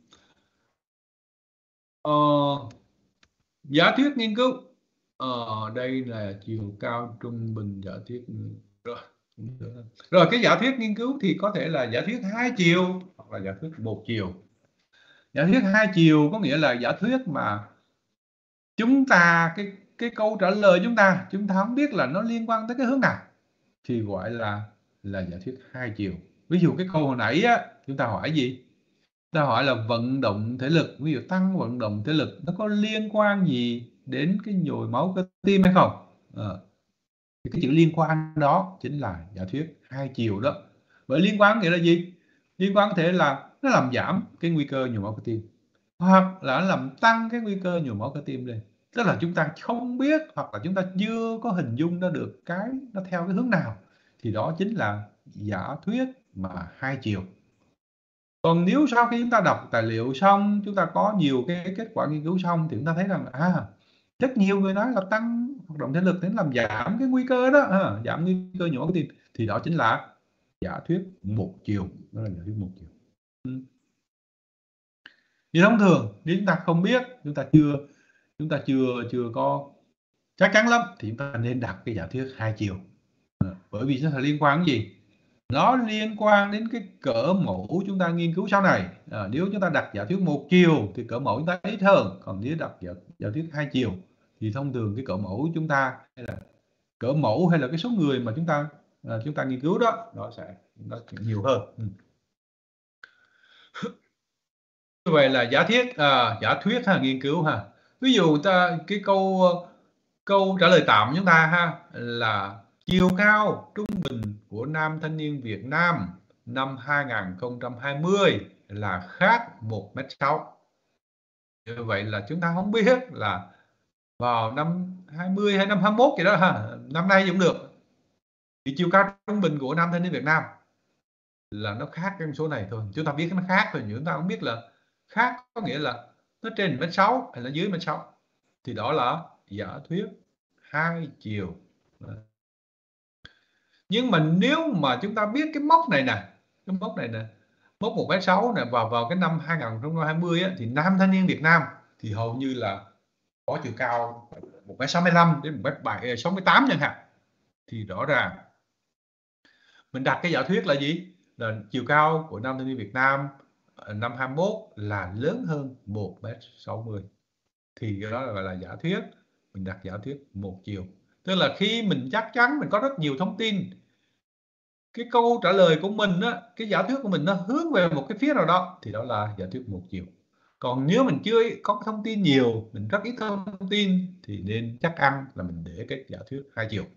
[SPEAKER 1] Ờ, giả thuyết nghiên cứu, ờ, đây là chiều cao trung bình giả thuyết rồi. Rồi cái giả thuyết nghiên cứu thì có thể là giả thuyết hai chiều hoặc là giả thuyết một chiều. Giả thuyết hai chiều có nghĩa là giả thuyết mà chúng ta cái cái câu trả lời chúng ta chúng ta không biết là nó liên quan tới cái hướng nào, thì gọi là là giả thuyết hai chiều. Ví dụ cái câu hồi nãy á, chúng ta hỏi gì? Ta hỏi là vận động thể lực, ví dụ tăng vận động thể lực nó có liên quan gì đến cái nhồi máu cơ tim hay không? À, thì cái chữ liên quan đó chính là giả thuyết hai chiều đó. Vậy liên quan nghĩa là gì? Liên quan có thể là nó làm giảm cái nguy cơ nhồi máu cơ tim, hoặc là nó làm tăng cái nguy cơ nhồi máu cơ tim lên. Tức là chúng ta không biết, hoặc là chúng ta chưa có hình dung ra được cái nó theo cái hướng nào, thì đó chính là giả thuyết mà hai chiều. Còn nếu sau khi chúng ta đọc tài liệu xong, chúng ta có nhiều cái kết quả nghiên cứu xong, thì chúng ta thấy rằng à, rất nhiều người nói là tăng hoạt động thể lực để làm giảm cái nguy cơ đó, à, giảm nguy cơ nhồi máu cơ tim, thì đó chính là giả thuyết một chiều, đó là giả thuyết một chiều. Ừ. Như thông thường nếu chúng ta không biết, chúng ta chưa chúng ta chưa chưa có chắc chắn lắm, thì chúng ta nên đặt cái giả thuyết hai chiều, à, bởi vì nó là liên quan đến gì? Nó liên quan đến cái cỡ mẫu chúng ta nghiên cứu sau này. À, nếu chúng ta đặt giả thuyết một chiều thì cỡ mẫu chúng ta ít hơn, còn nếu đặt giả, giả thuyết hai chiều thì thông thường cái cỡ mẫu chúng ta hay là cỡ mẫu hay là cái số người mà chúng ta à, chúng ta nghiên cứu đó nó sẽ nó nhiều hơn. Ừ. Như vậy là giả thiết à, giả thuyết ha, nghiên cứu ha. Ví dụ ta cái câu câu trả lời tạm chúng ta ha là chiều cao trung bình của nam thanh niên Việt Nam năm hai nghìn không trăm hai mươi là khác một mét sáu. Như vậy là chúng ta không biết là vào năm hai mươi hay năm hai mốt gì đó ha, năm nay cũng được, thì chiều cao trung bình của nam thanh niên Việt Nam là nó khác cái số này thôi. Chúng ta biết nó khác thôi, nhưng chúng ta không biết là khác có nghĩa là nó trên mét sáu hay là dưới mét sáu. Thì đó là giả thuyết hai chiều. Nhưng mà nếu mà chúng ta biết cái mốc này nè, cái mốc này nè, mốc một mét sáu này vào vào cái năm hai nghìn không trăm hai mươi á, thì nam thanh niên Việt Nam thì hầu như là có chiều cao một mét sáu mươi lăm đến một mét bảy sáu mươi tám chẳng hạn. Thì rõ ràng mình đặt cái giả thuyết là gì? Là chiều cao của nam thanh niên Việt Nam năm hai mốt là lớn hơn một mét sáu mươi. Thì cái đó là gọi là giả thuyết. Mình đặt giả thuyết một chiều. Tức là khi mình chắc chắn mình có rất nhiều thông tin, cái câu trả lời của mình á, cái giả thuyết của mình nó hướng về một cái phía nào đó, thì đó là giả thuyết một chiều. Còn nếu mình chưa có thông tin nhiều, mình rất ít thông tin, thì nên chắc ăn là mình để cái giả thuyết hai chiều.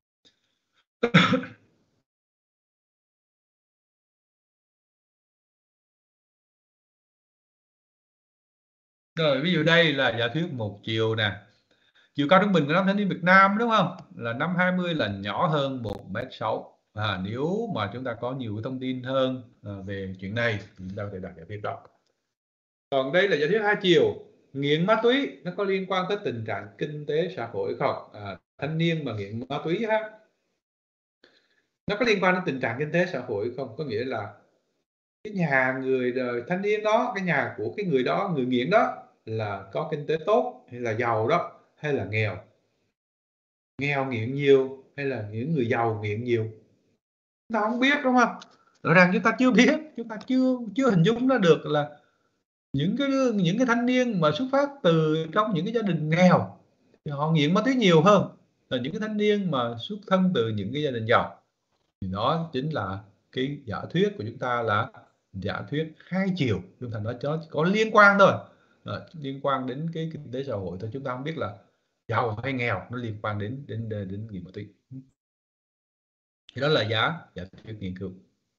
[SPEAKER 1] Rồi ví dụ đây là giả thuyết một chiều nè. Chiều cao trung bình của nam thanh niên Việt Nam đúng không? Là năm hai mươi là nhỏ hơn một mét sáu. À, nếu mà chúng ta có nhiều thông tin hơn à, về chuyện này thì chúng ta có thể đặt giả thuyết đó. Còn đây là giả thuyết hai chiều. Nghiện ma túy nó có liên quan tới tình trạng kinh tế xã hội không? À, thanh niên mà nghiện ma túy ha, nó có liên quan đến tình trạng kinh tế xã hội không? Có nghĩa là cái nhà người thanh niên đó, cái nhà của cái người đó, người nghiện đó là có kinh tế tốt hay là giàu đó, hay là nghèo, nghèo nghiện nhiều hay là những người giàu nghiện nhiều, chúng ta không biết đúng không? Rõ ràng chúng ta chưa biết, chúng ta chưa chưa hình dung ra được là những cái những cái thanh niên mà xuất phát từ trong những cái gia đình nghèo thì họ nghiện ma túy nhiều hơn là những cái thanh niên mà xuất thân từ những cái gia đình giàu. Thì đó chính là cái giả thuyết của chúng ta là giả thuyết hai chiều. Chúng ta nói cho có liên quan thôi, à, liên quan đến cái kinh tế xã hội thôi, chúng ta không biết là giàu hay nghèo, nó liên quan đến đến đến, đến nghiện ma túy. Thì đó là giả giả thuyết nghiên cứu.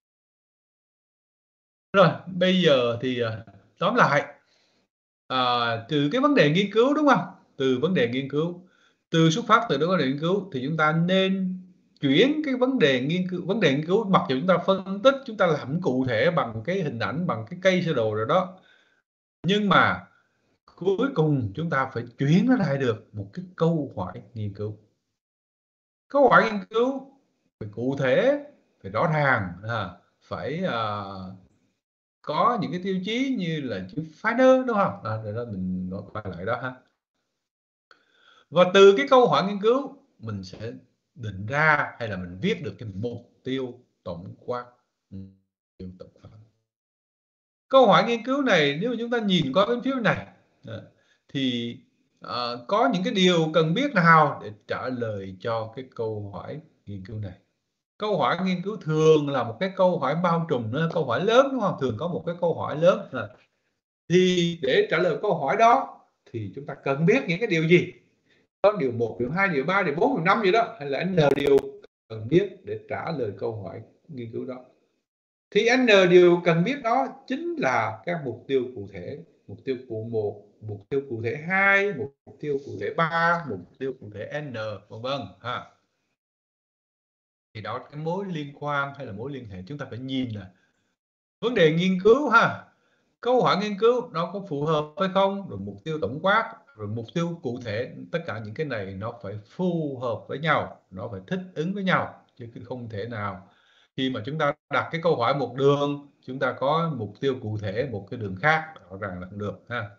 [SPEAKER 1] Rồi bây giờ thì tóm lại, à, từ cái vấn đề nghiên cứu đúng không? Từ vấn đề nghiên cứu, từ xuất phát từ đó vấn đề nghiên cứu thì chúng ta nên chuyển cái vấn đề nghiên cứu, vấn đề nghiên cứu mặc dù chúng ta phân tích, chúng ta làm cụ thể bằng cái hình ảnh, bằng cái cây sơ đồ rồi đó, nhưng mà cuối cùng chúng ta phải chuyển nó lại được một cái câu hỏi nghiên cứu. Câu hỏi nghiên cứu phải cụ thể, phải rõ ràng, à, phải à, có những cái tiêu chí như là chữ Finder đúng không? À, rồi đó mình nói quay lại đó ha. Và từ cái câu hỏi nghiên cứu mình sẽ định ra hay là mình viết được cái mục tiêu tổng quát. Mục tiêu tổng quát. Câu hỏi nghiên cứu này nếu mà chúng ta nhìn qua bên phía này thì uh, có những cái điều cần biết nào để trả lời cho cái câu hỏi nghiên cứu này. Câu hỏi nghiên cứu thường là một cái câu hỏi bao trùm, nó câu hỏi lớn đúng không? Thường có một cái câu hỏi lớn. Thì để trả lời câu hỏi đó thì chúng ta cần biết những cái điều gì? Có điều một, điều hai, điều ba, điều bốn, điều năm gì đó, hay là n điều cần biết để trả lời câu hỏi nghiên cứu đó. Thì n điều cần biết đó chính là các mục tiêu cụ thể, mục tiêu cụ một, mục tiêu cụ thể hai, mục tiêu cụ thể ba, mục tiêu cụ thể n, vân vân ha. Thì đó cái mối liên quan hay là mối liên hệ chúng ta phải nhìn là vấn đề nghiên cứu ha. Câu hỏi nghiên cứu nó có phù hợp hay không, rồi mục tiêu tổng quát, rồi mục tiêu cụ thể, tất cả những cái này nó phải phù hợp với nhau, nó phải thích ứng với nhau, chứ không thể nào khi mà chúng ta đặt cái câu hỏi một đường, chúng ta có mục tiêu cụ thể một cái đường khác, rõ ràng là không được ha.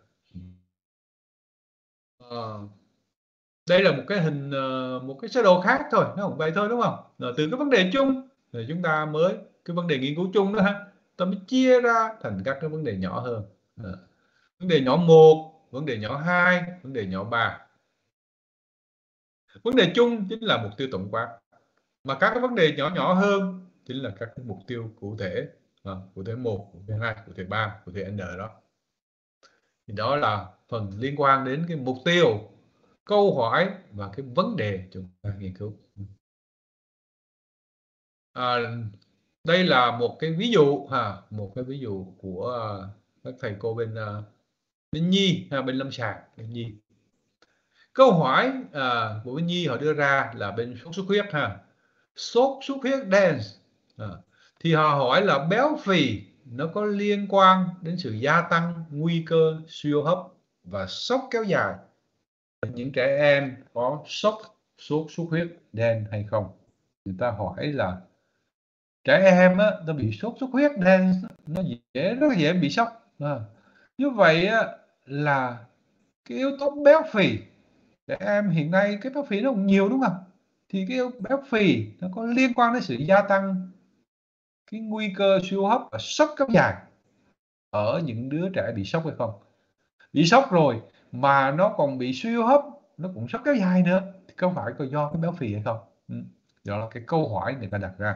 [SPEAKER 1] À, đây là một cái hình, một cái sơ đồ khác thôi, nó không vậy thôi đúng không? Rồi, từ cái vấn đề chung thì chúng ta mới cái vấn đề nghiên cứu chung đó ha, ta mới chia ra thành các cái vấn đề nhỏ hơn. À, vấn đề nhỏ một, vấn đề nhỏ hai, vấn đề nhỏ ba. Vấn đề chung chính là mục tiêu tổng quát, mà các cái vấn đề nhỏ nhỏ hơn chính là các cái mục tiêu cụ thể, à, cụ thể một, cụ thể hai, cụ thể ba, cụ thể n đó. Thì đó là phần liên quan đến cái mục tiêu, câu hỏi và cái vấn đề chúng ta nghiên cứu. À, đây là một cái ví dụ ha, một cái ví dụ của các thầy cô bên uh, bên nhi ha, bên lâm sàng bên nhi. Câu hỏi à, của bên nhi họ đưa ra là bên sốt xuất huyết ha, sốt xuất huyết đen à, thì họ hỏi là béo phì nó có liên quan đến sự gia tăng nguy cơ suy hô hấp và sốc kéo dài ở những trẻ em có sốc sốt xuất huyết đen hay không. Người ta hỏi là trẻ em á, nó bị sốt xuất huyết đen nó dễ rất dễ bị sốc à. Như vậy á, là cái yếu tố béo phì, trẻ em hiện nay cái béo phì nó cũng nhiều đúng không? Thì cái béo phì nó có liên quan đến sự gia tăng cái nguy cơ suy hô hấp và sốc kéo dài ở những đứa trẻ bị sốc hay không? Bị sốc rồi mà nó còn bị suy hô hấp, nó cũng sốc kéo dài nữa, thì có phải có do cái béo phì hay không? Ừ. Đó là cái câu hỏi người ta đặt ra.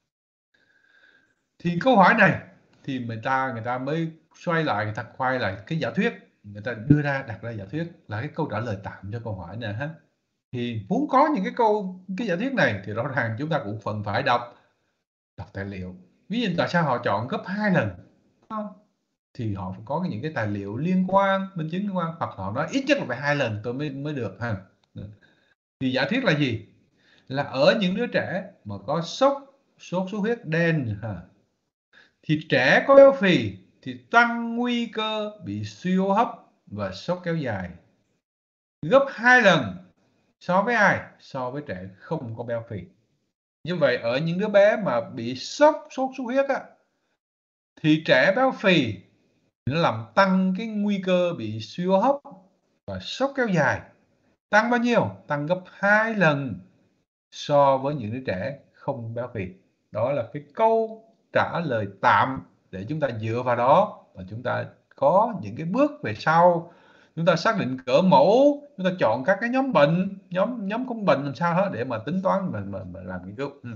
[SPEAKER 1] Thì câu hỏi này thì người ta người ta mới xoay lại, người ta quay lại cái giả thuyết, người ta đưa ra đặt ra giả thuyết là cái câu trả lời tạm cho câu hỏi này ha. Thì muốn có những cái câu cái giả thuyết này thì rõ ràng chúng ta cũng phần phải đọc đọc tài liệu. Ví dụ tại sao họ chọn gấp hai lần không? Thì họ phải có những cái tài liệu liên quan, minh chứng liên quan, hoặc họ nói ít nhất là phải hai lần tôi mới mới được ha. Thì giả thuyết là gì? Là ở những đứa trẻ mà có sốc sốt xuất huyết đen ha, thì trẻ có béo phì thì tăng nguy cơ bị suy hô hấp và sốc kéo dài gấp hai lần so với ai? So với trẻ không có béo phì. Như vậy ở những đứa bé mà bị sốc sốt xuất huyết á, thì trẻ béo phì nó làm tăng cái nguy cơ bị suy hô hấp và sốc kéo dài. Tăng bao nhiêu? Tăng gấp hai lần so với những đứa trẻ không béo phì. Đó là cái câu trả lời tạm để chúng ta dựa vào đó và chúng ta có những cái bước về sau. Chúng ta xác định cỡ mẫu, chúng ta chọn các cái nhóm bệnh, nhóm nhóm không bệnh làm sao hết để mà tính toán mà, mà, mà làm nghiên cứu. Ừ.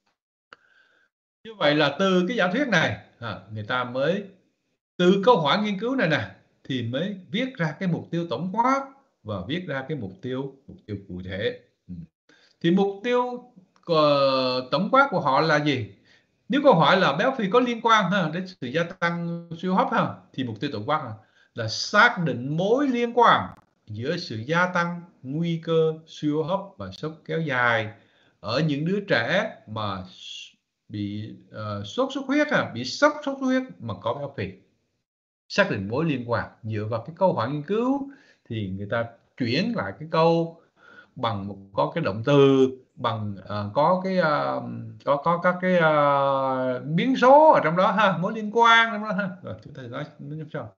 [SPEAKER 1] Như vậy là từ cái giả thuyết này, à, người ta mới từ câu hỏi nghiên cứu này nè thì mới viết ra cái mục tiêu tổng quát và viết ra cái mục tiêu mục tiêu cụ thể. Ừ. Thì mục tiêu uh, tổng quát của họ là gì? Nếu câu hỏi là béo phì có liên quan ha, đến sự gia tăng suy hô hấp ha, thì mục tiêu tổng quát là, là xác định mối liên quan giữa sự gia tăng nguy cơ suy hô hấp và sốc kéo dài ở những đứa trẻ mà bị uh, sốt xuất huyết ha, bị sốc sốt xuất huyết mà có béo phì. Xác định mối liên quan dựa vào cái câu hỏi nghiên cứu thì người ta chuyển lại cái câu bằng một có cái động từ, bằng uh, có cái uh, có có các cái uh, biến số ở trong đó ha, mối liên quan trong đó ha. Rồi chúng ta nói nói sao?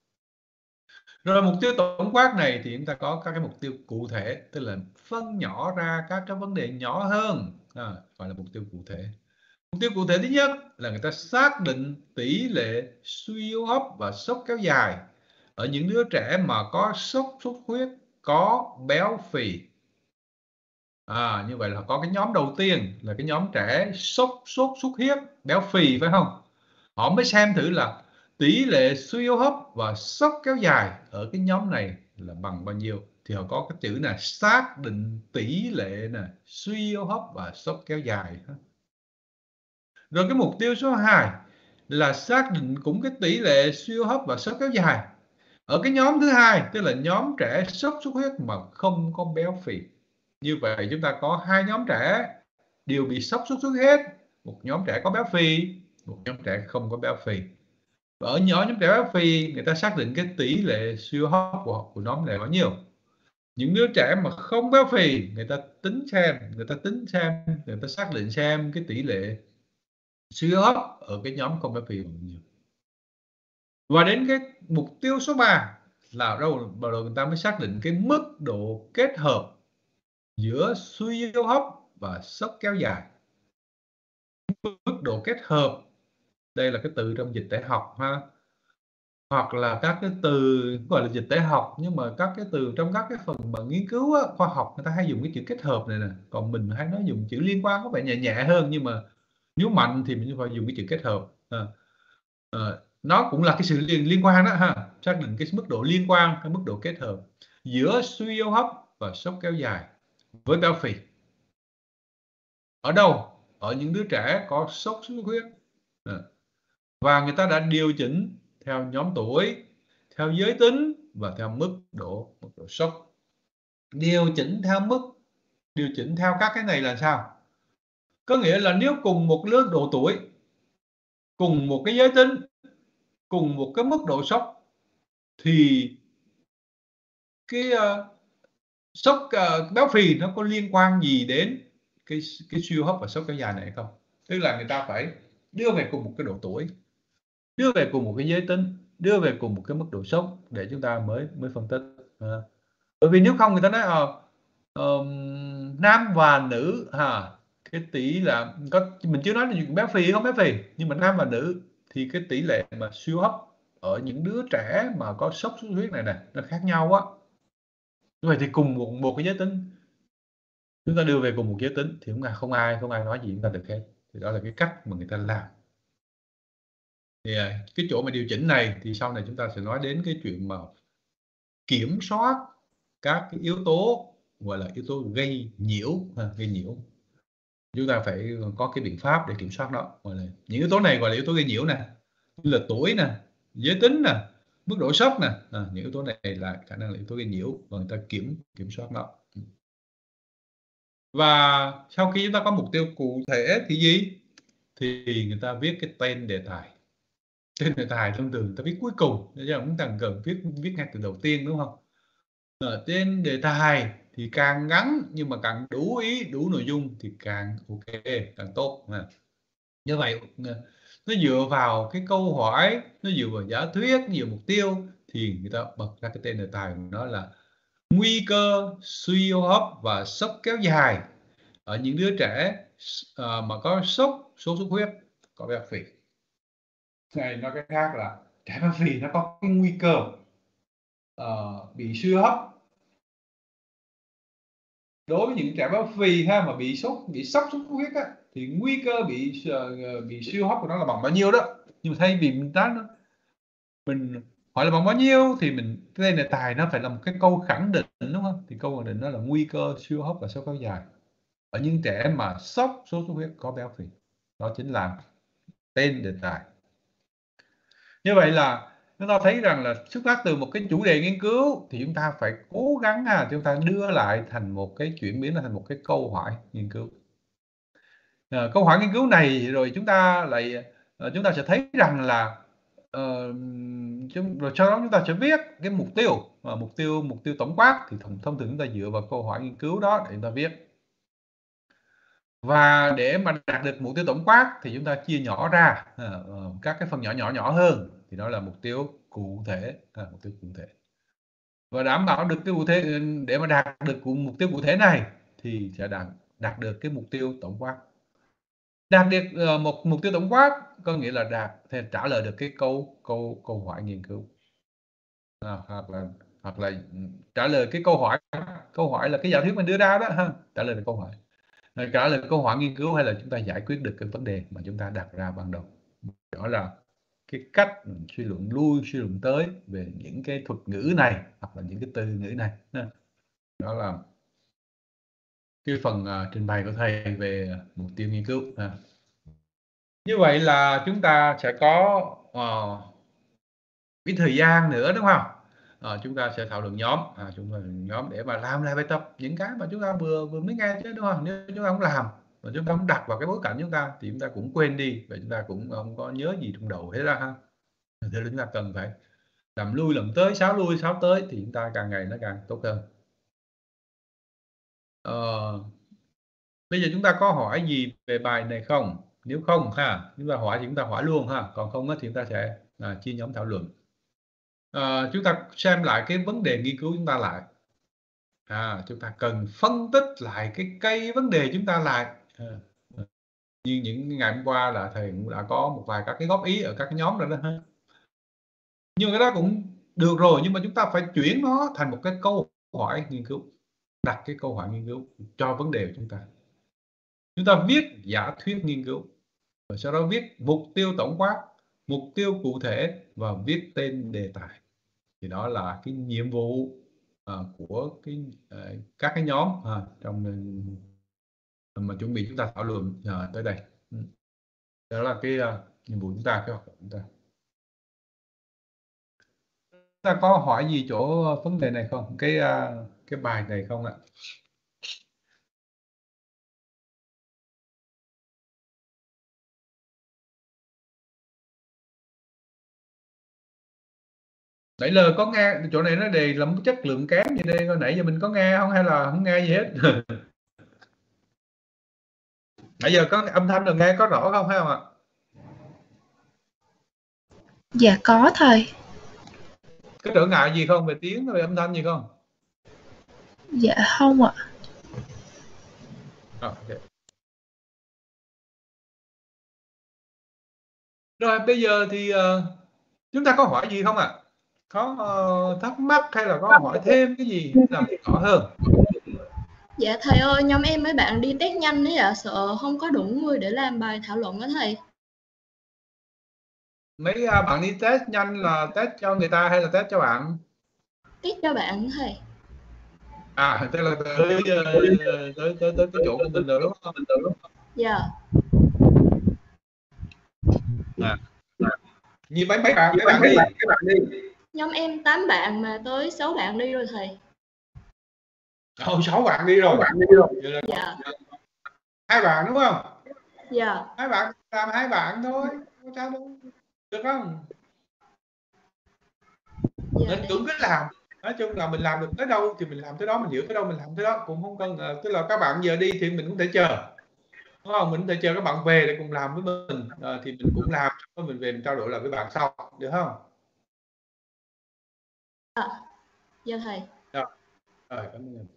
[SPEAKER 1] Rồi mục tiêu tổng quát này thì chúng ta có các cái mục tiêu cụ thể, tức là phân nhỏ ra các cái vấn đề nhỏ hơn, à, gọi là mục tiêu cụ thể. Mục tiêu cụ thể thứ nhất là người ta xác định tỷ lệ suy hô hấp và sốc kéo dài ở những đứa trẻ mà có sốt xuất huyết có béo phì. À, như vậy là có cái nhóm đầu tiên là cái nhóm trẻ sốt sốt xuất huyết béo phì phải không? Họ mới xem thử là tỷ lệ suy hô hấp và sốc kéo dài ở cái nhóm này là bằng bao nhiêu. Thì họ có cái chữ là xác định tỷ lệ nè suy hô hấp và sốc kéo dài. Rồi cái mục tiêu số hai là xác định cũng cái tỷ lệ suy hô hấp và sốc kéo dài ở cái nhóm thứ hai, tức là nhóm trẻ sốt xuất huyết mà không có béo phì. Như vậy chúng ta có hai nhóm trẻ đều bị sốc sốt xuất huyết, một nhóm trẻ có béo phì, một nhóm trẻ không có béo phì. Và ở nhỏ nhóm trẻ béo phì, người ta xác định cái tỷ lệ suy hô hấp của, của nhóm này bao nhiêu. Những đứa trẻ mà không béo phì, người ta tính xem, người ta tính xem, người ta xác định xem cái tỷ lệ suy hô hấp ở cái nhóm không béo phì bao nhiêu. Và đến cái mục tiêu số ba là đâu bắt đầu người ta mới xác định cái mức độ kết hợp giữa suy hô hấp và sốc kéo dài. Mức độ kết hợp, đây là cái từ trong dịch tễ học ha, hoặc là các cái từ gọi là dịch tễ học, nhưng mà các cái từ trong các cái phần mà nghiên cứu á, khoa học người ta hay dùng cái chữ kết hợp này nè, còn mình hay nói dùng chữ liên quan có vẻ nhẹ nhẹ hơn, nhưng mà nếu mạnh thì mình phải dùng cái chữ kết hợp. À, à, nó cũng là cái sự liên liên quan đó ha, xác định cái mức độ liên quan, cái mức độ kết hợp giữa suy hô hấp và sốc kéo dài với béo phì. Ở đâu? ở những đứa trẻ có sốt xuất huyết. Và người ta đã điều chỉnh theo nhóm tuổi, theo giới tính và theo mức độ mức độ sốc. Điều chỉnh theo mức, điều chỉnh theo các cái này là sao? Có nghĩa là nếu cùng một lứa độ tuổi, cùng một cái giới tính, cùng một cái mức độ sốc thì cái, ơ, sốc, ờ, béo phì nó có liên quan gì đến cái cái suy hô hấp và sốc kéo dài này hay không? Tức là người ta phải đưa về cùng một cái độ tuổi, đưa về cùng một cái giới tính, đưa về cùng một cái mức độ sốc để chúng ta mới mới phân tích, ờ. Bởi vì nếu không người ta nói, ờ, ờm, nam và nữ ha, cái tỷ là có mình chưa nói là chuyện béo phì, hông béo phì, nhưng mà nam và nữ thì cái tỷ lệ mà suy hô hấp ở những đứa trẻ mà có sốc xuất huyết này nè, nó khác nhau á. Như vậy thì cùng một một cái giới tính, chúng ta đưa về cùng một giới tính thì cũng là không ai không ai nói gì chúng ta được hết. Thì đó là cái cách mà người ta làm. Thì, à, cái chỗ mà điều chỉnh này thì sau này chúng ta sẽ nói đến cái chuyện mà kiểm soát các cái yếu tố, gọi là, yếu tố gây nhiễu ha, gây nhiễu. Chúng ta phải có cái biện pháp để kiểm soát nó, gọi là, những yếu tố này gọi là yếu tố gây nhiễu nè, như là tuổi nè, giới tính nè, mức độ sốc nè, à, những yếu tố này là khả năng là yếu tố gây nhiễu và người ta kiểm kiểm soát nó. Ừm. Và sau khi chúng ta có mục tiêu cụ thể thì gì? Thì người ta viết cái tên đề tài. Tên đề tài thông thường người ta viết cuối cùng, chứ hổng cần cần viết viết ngay từ đầu tiên, đúng hông? Ờ, tên đề tài thì càng ngắn nhưng mà càng đủ ý, đủ nội dung thì càng ô kê, càng tốt ha. Như vậy, ờ, nó dựa vào cái câu hỏi, nó dựa vào giả thuyết, nó dựa mục tiêu thì người ta bật ra cái tên đề tài của nó là "Nguy cơ suy hô hấp và sốc kéo dài ở những đứa trẻ s ờ, mà có sốc, sốt xuất huyết, có béo phì." Hay nói cách khác là trẻ béo phì nó có cái nguy cơ, ờ, bị suy hô hấp. Đối với những trẻ béo phì ha, mà bị sốt bị sốc xuất huyết á, thì nguy cơ bị s ờ, bị suy hô hấp của nó là bằng bao nhiêu đó. Nhưng mà thay vì mình nói nó mình hỏi là bằng bao nhiêu thì mình cái tên đề tài nó phải là một cái câu khẳng định, đúng hông? Thì câu khẳng định đó là nguy cơ suy hô hấp và sốc kéo dài ở những trẻ mà sốc, sốt xuất huyết, có béo phì. Đó chính là tên đề tài. Như vậy là chúng ta thấy rằng là xuất phát từ một cái chủ đề nghiên cứu thì chúng ta phải cố gắng ha, chúng ta đưa lại thành một cái chuyển biến nó thành một cái câu hỏi nghiên cứu. Ờ, câu hỏi nghiên cứu này rồi chúng ta lại, ờ, chúng ta sẽ thấy rằng là, ờm, chúng rồi sau đó chúng ta sẽ viết cái mục tiêu, ờ, mục tiêu mục tiêu tổng quát thì thông thông thường chúng ta dựa vào câu hỏi nghiên cứu đó để chúng ta viết. Và để mà đạt được mục tiêu tổng quát thì chúng ta chia nhỏ ra, ờ, ờ, các cái phần nhỏ, nhỏ, nhỏ hơn, thì đó là mục tiêu cụ thể, à, mục tiêu cụ thể. Và đảm bảo được cái cụ thể ờ, để mà đạt được cụ mục tiêu cụ thể này thì sẽ đạt đạt được cái mục tiêu tổng quát. Đạt được, ờ, một mục tiêu tổng quát có nghĩa là đạt thể trả lời được cái câu câu câu hỏi nghiên cứu. À, hoặc là hoặc là, ừm, trả lời cái câu hỏi câu hỏi là cái giả thuyết mình đưa ra đó ha, trả lời được câu hỏi. Ờ, trả lời câu hỏi nghiên cứu hay là chúng ta giải quyết được cái vấn đề mà chúng ta đặt ra ban đầu. Đó là cái cách mình suy luận lui, suy luận tới về những cái thuật ngữ này, hoặc là những cái từ ngữ này ha. Đó là cái phần, à, trình bày của thầy về mục tiêu nghiên cứu ha. Như vậy là chúng ta sẽ có, ờ, ít thời gian nữa, đúng hông? Ờ, chúng ta sẽ thảo luận nhóm, à, chúng ta nhóm để mà làm lại bài tập, những cái mà chúng ta vừa vừa mới nghe chứ, đúng hông? Nếu chúng ta hổng làm, mà chúng ta hổng đặt vào cái bối cảnh chúng ta thì chúng ta cũng quên đi và chúng ta cũng hông có nhớ gì trong đầu hết á ha. Thành thử là chúng ta cần phải làm lui làm tới, sáo lui sáo tới thì chúng ta càng ngày nó càng tốt hơn. Ờ. Bây giờ chúng ta có hỏi gì về bài này không? Nếu không ha, chúng ta hỏi thì chúng ta hỏi luôn ha, còn không á thì chúng ta sẽ, à, chia nhóm thảo luận. Ờ, chúng ta xem lại cái vấn đề nghiên cứu chúng ta lại. À, chúng ta cần phân tích lại cái cây vấn đề chúng ta lại. Ờ, ờ, như những ngày hôm qua là thầy cũng đã có một vài các cái góp ý ở các cái nhóm rồi đó ha. Nhưng mà cái đó cũng được rồi, nhưng mà chúng ta phải chuyển nó thành một cái câu hỏi nghiên cứu, đặt cái câu hỏi nghiên cứu cho vấn đề của chúng ta. Chúng ta viết giả thuyết nghiên cứu, và sau đó viết mục tiêu tổng quát, mục tiêu cụ thể và viết tên đề tài. Thì đó là cái nhiệm vụ, ờ, của cái, ờ, các cái nhóm, ờ, trong, ơ mà chuẩn bị chúng ta thảo luận uh, tới đây. Ừ. Đó là cái uh, nhiệm vụ chúng ta, cái hoạt động chúng ta. Chúng ta có hỏi gì chỗ vấn đề này không? Cái uh, cái bài này không ạ? Nãy giờ có nghe chỗ này nó đề là một chất lượng kém gì đây, nãy giờ mình có nghe không hay là không nghe gì hết? Nãy giờ có âm thanh được nghe có rõ không hay không ạ?
[SPEAKER 2] Dạ có thầy.
[SPEAKER 1] Có trở ngại gì không về tiếng, về âm thanh gì không?
[SPEAKER 2] Dạ không ạ.
[SPEAKER 1] À, okay. Rồi bây giờ thì uh, chúng ta có hỏi gì không ạ? Có uh, thắc mắc hay là có hỏi thêm cái gì làm rõ hơn?
[SPEAKER 3] Dạ thầy ơi, nhóm em mấy bạn đi test nhanh ấy ạ, sợ không có đủ người để làm bài thảo luận đó thầy.
[SPEAKER 1] Mấy uh, bạn đi test nhanh là test cho người ta hay là test cho bạn?
[SPEAKER 3] Test cho bạn thầy.
[SPEAKER 1] À, tức là tới tới tới tới, tới cái chỗ của mình rồi đúng không?
[SPEAKER 3] Dạ.
[SPEAKER 1] À. Như mấy mấy bạn mấy bạn đi?
[SPEAKER 3] Mấy bạn đi. Nhóm em tám bạn mà tới sáu bạn đi rồi thầy.
[SPEAKER 1] Ồ, sáu bạn đi rồi.
[SPEAKER 3] Bạn đi rồi. Vậy là dạ.
[SPEAKER 1] Hai bạn đúng không?
[SPEAKER 3] Dạ.
[SPEAKER 1] Hai bạn làm hai bạn thôi, không sao đâu. Được không?
[SPEAKER 3] Dạ,
[SPEAKER 1] Nên cứ cứ làm. Nói chung là mình làm được tới đâu thì mình làm tới đó, mình hiểu tới đâu mình làm tới đó, cũng không cần uh, tức là các bạn giờ đi thì mình cũng thể chờ. Đúng không? Mình có thể chờ các bạn về để cùng làm với mình, à, thì mình cũng làm, rồi mình về mình trao đổi lại với bạn sau, được không?
[SPEAKER 3] À, dạ thầy.
[SPEAKER 1] Rồi, rồi cảm ơn.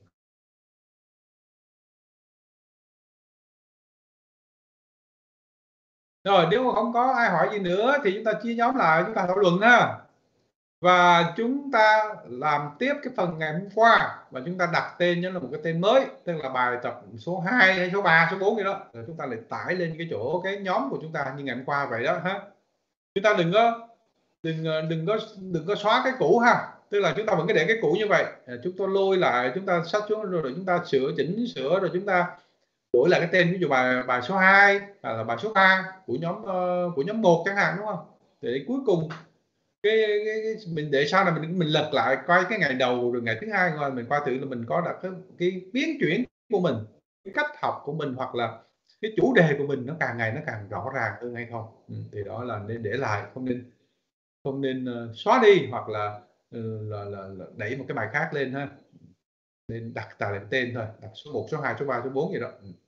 [SPEAKER 1] Rồi nếu mà không có ai hỏi gì nữa thì chúng ta chia nhóm lại, chúng ta thảo luận ha. Và chúng ta làm tiếp cái phần ngày hôm qua và chúng ta đặt tên cho là một cái tên mới, tức là bài tập số hai hay số ba, số bốn gì đó. Rồi chúng ta lại tải lên cái chỗ cái nhóm của chúng ta như ngày hôm qua vậy đó ha. Chúng ta đừng có đừng đừng có đừng có xóa cái cũ ha, tức là chúng ta vẫn cứ để cái cũ như vậy, chúng tôi lôi lại, chúng ta sách xuống rồi, rồi chúng ta sửa chỉnh sửa rồi chúng ta đổi lại cái tên, ví dụ bài bài số hai là bài số ba của nhóm uh, của nhóm một chẳng hạn, đúng không? Để cuối cùng cái, cái, cái mình để sau này mình mình lật lại coi cái ngày đầu rồi ngày thứ hai rồi mình coi thử là mình có đặt cái, cái biến chuyển của mình, cái cách học của mình hoặc là cái chủ đề của mình nó càng ngày nó càng rõ ràng hơn hay không. Ừ, thì đó là nên để lại, không nên không nên uh, xóa đi hoặc là, uh, là, là, là đẩy một cái bài khác lên ha, nên đặt tài lệnh tên thôi, đặt số một, số hai, số ba, số bốn gì đó.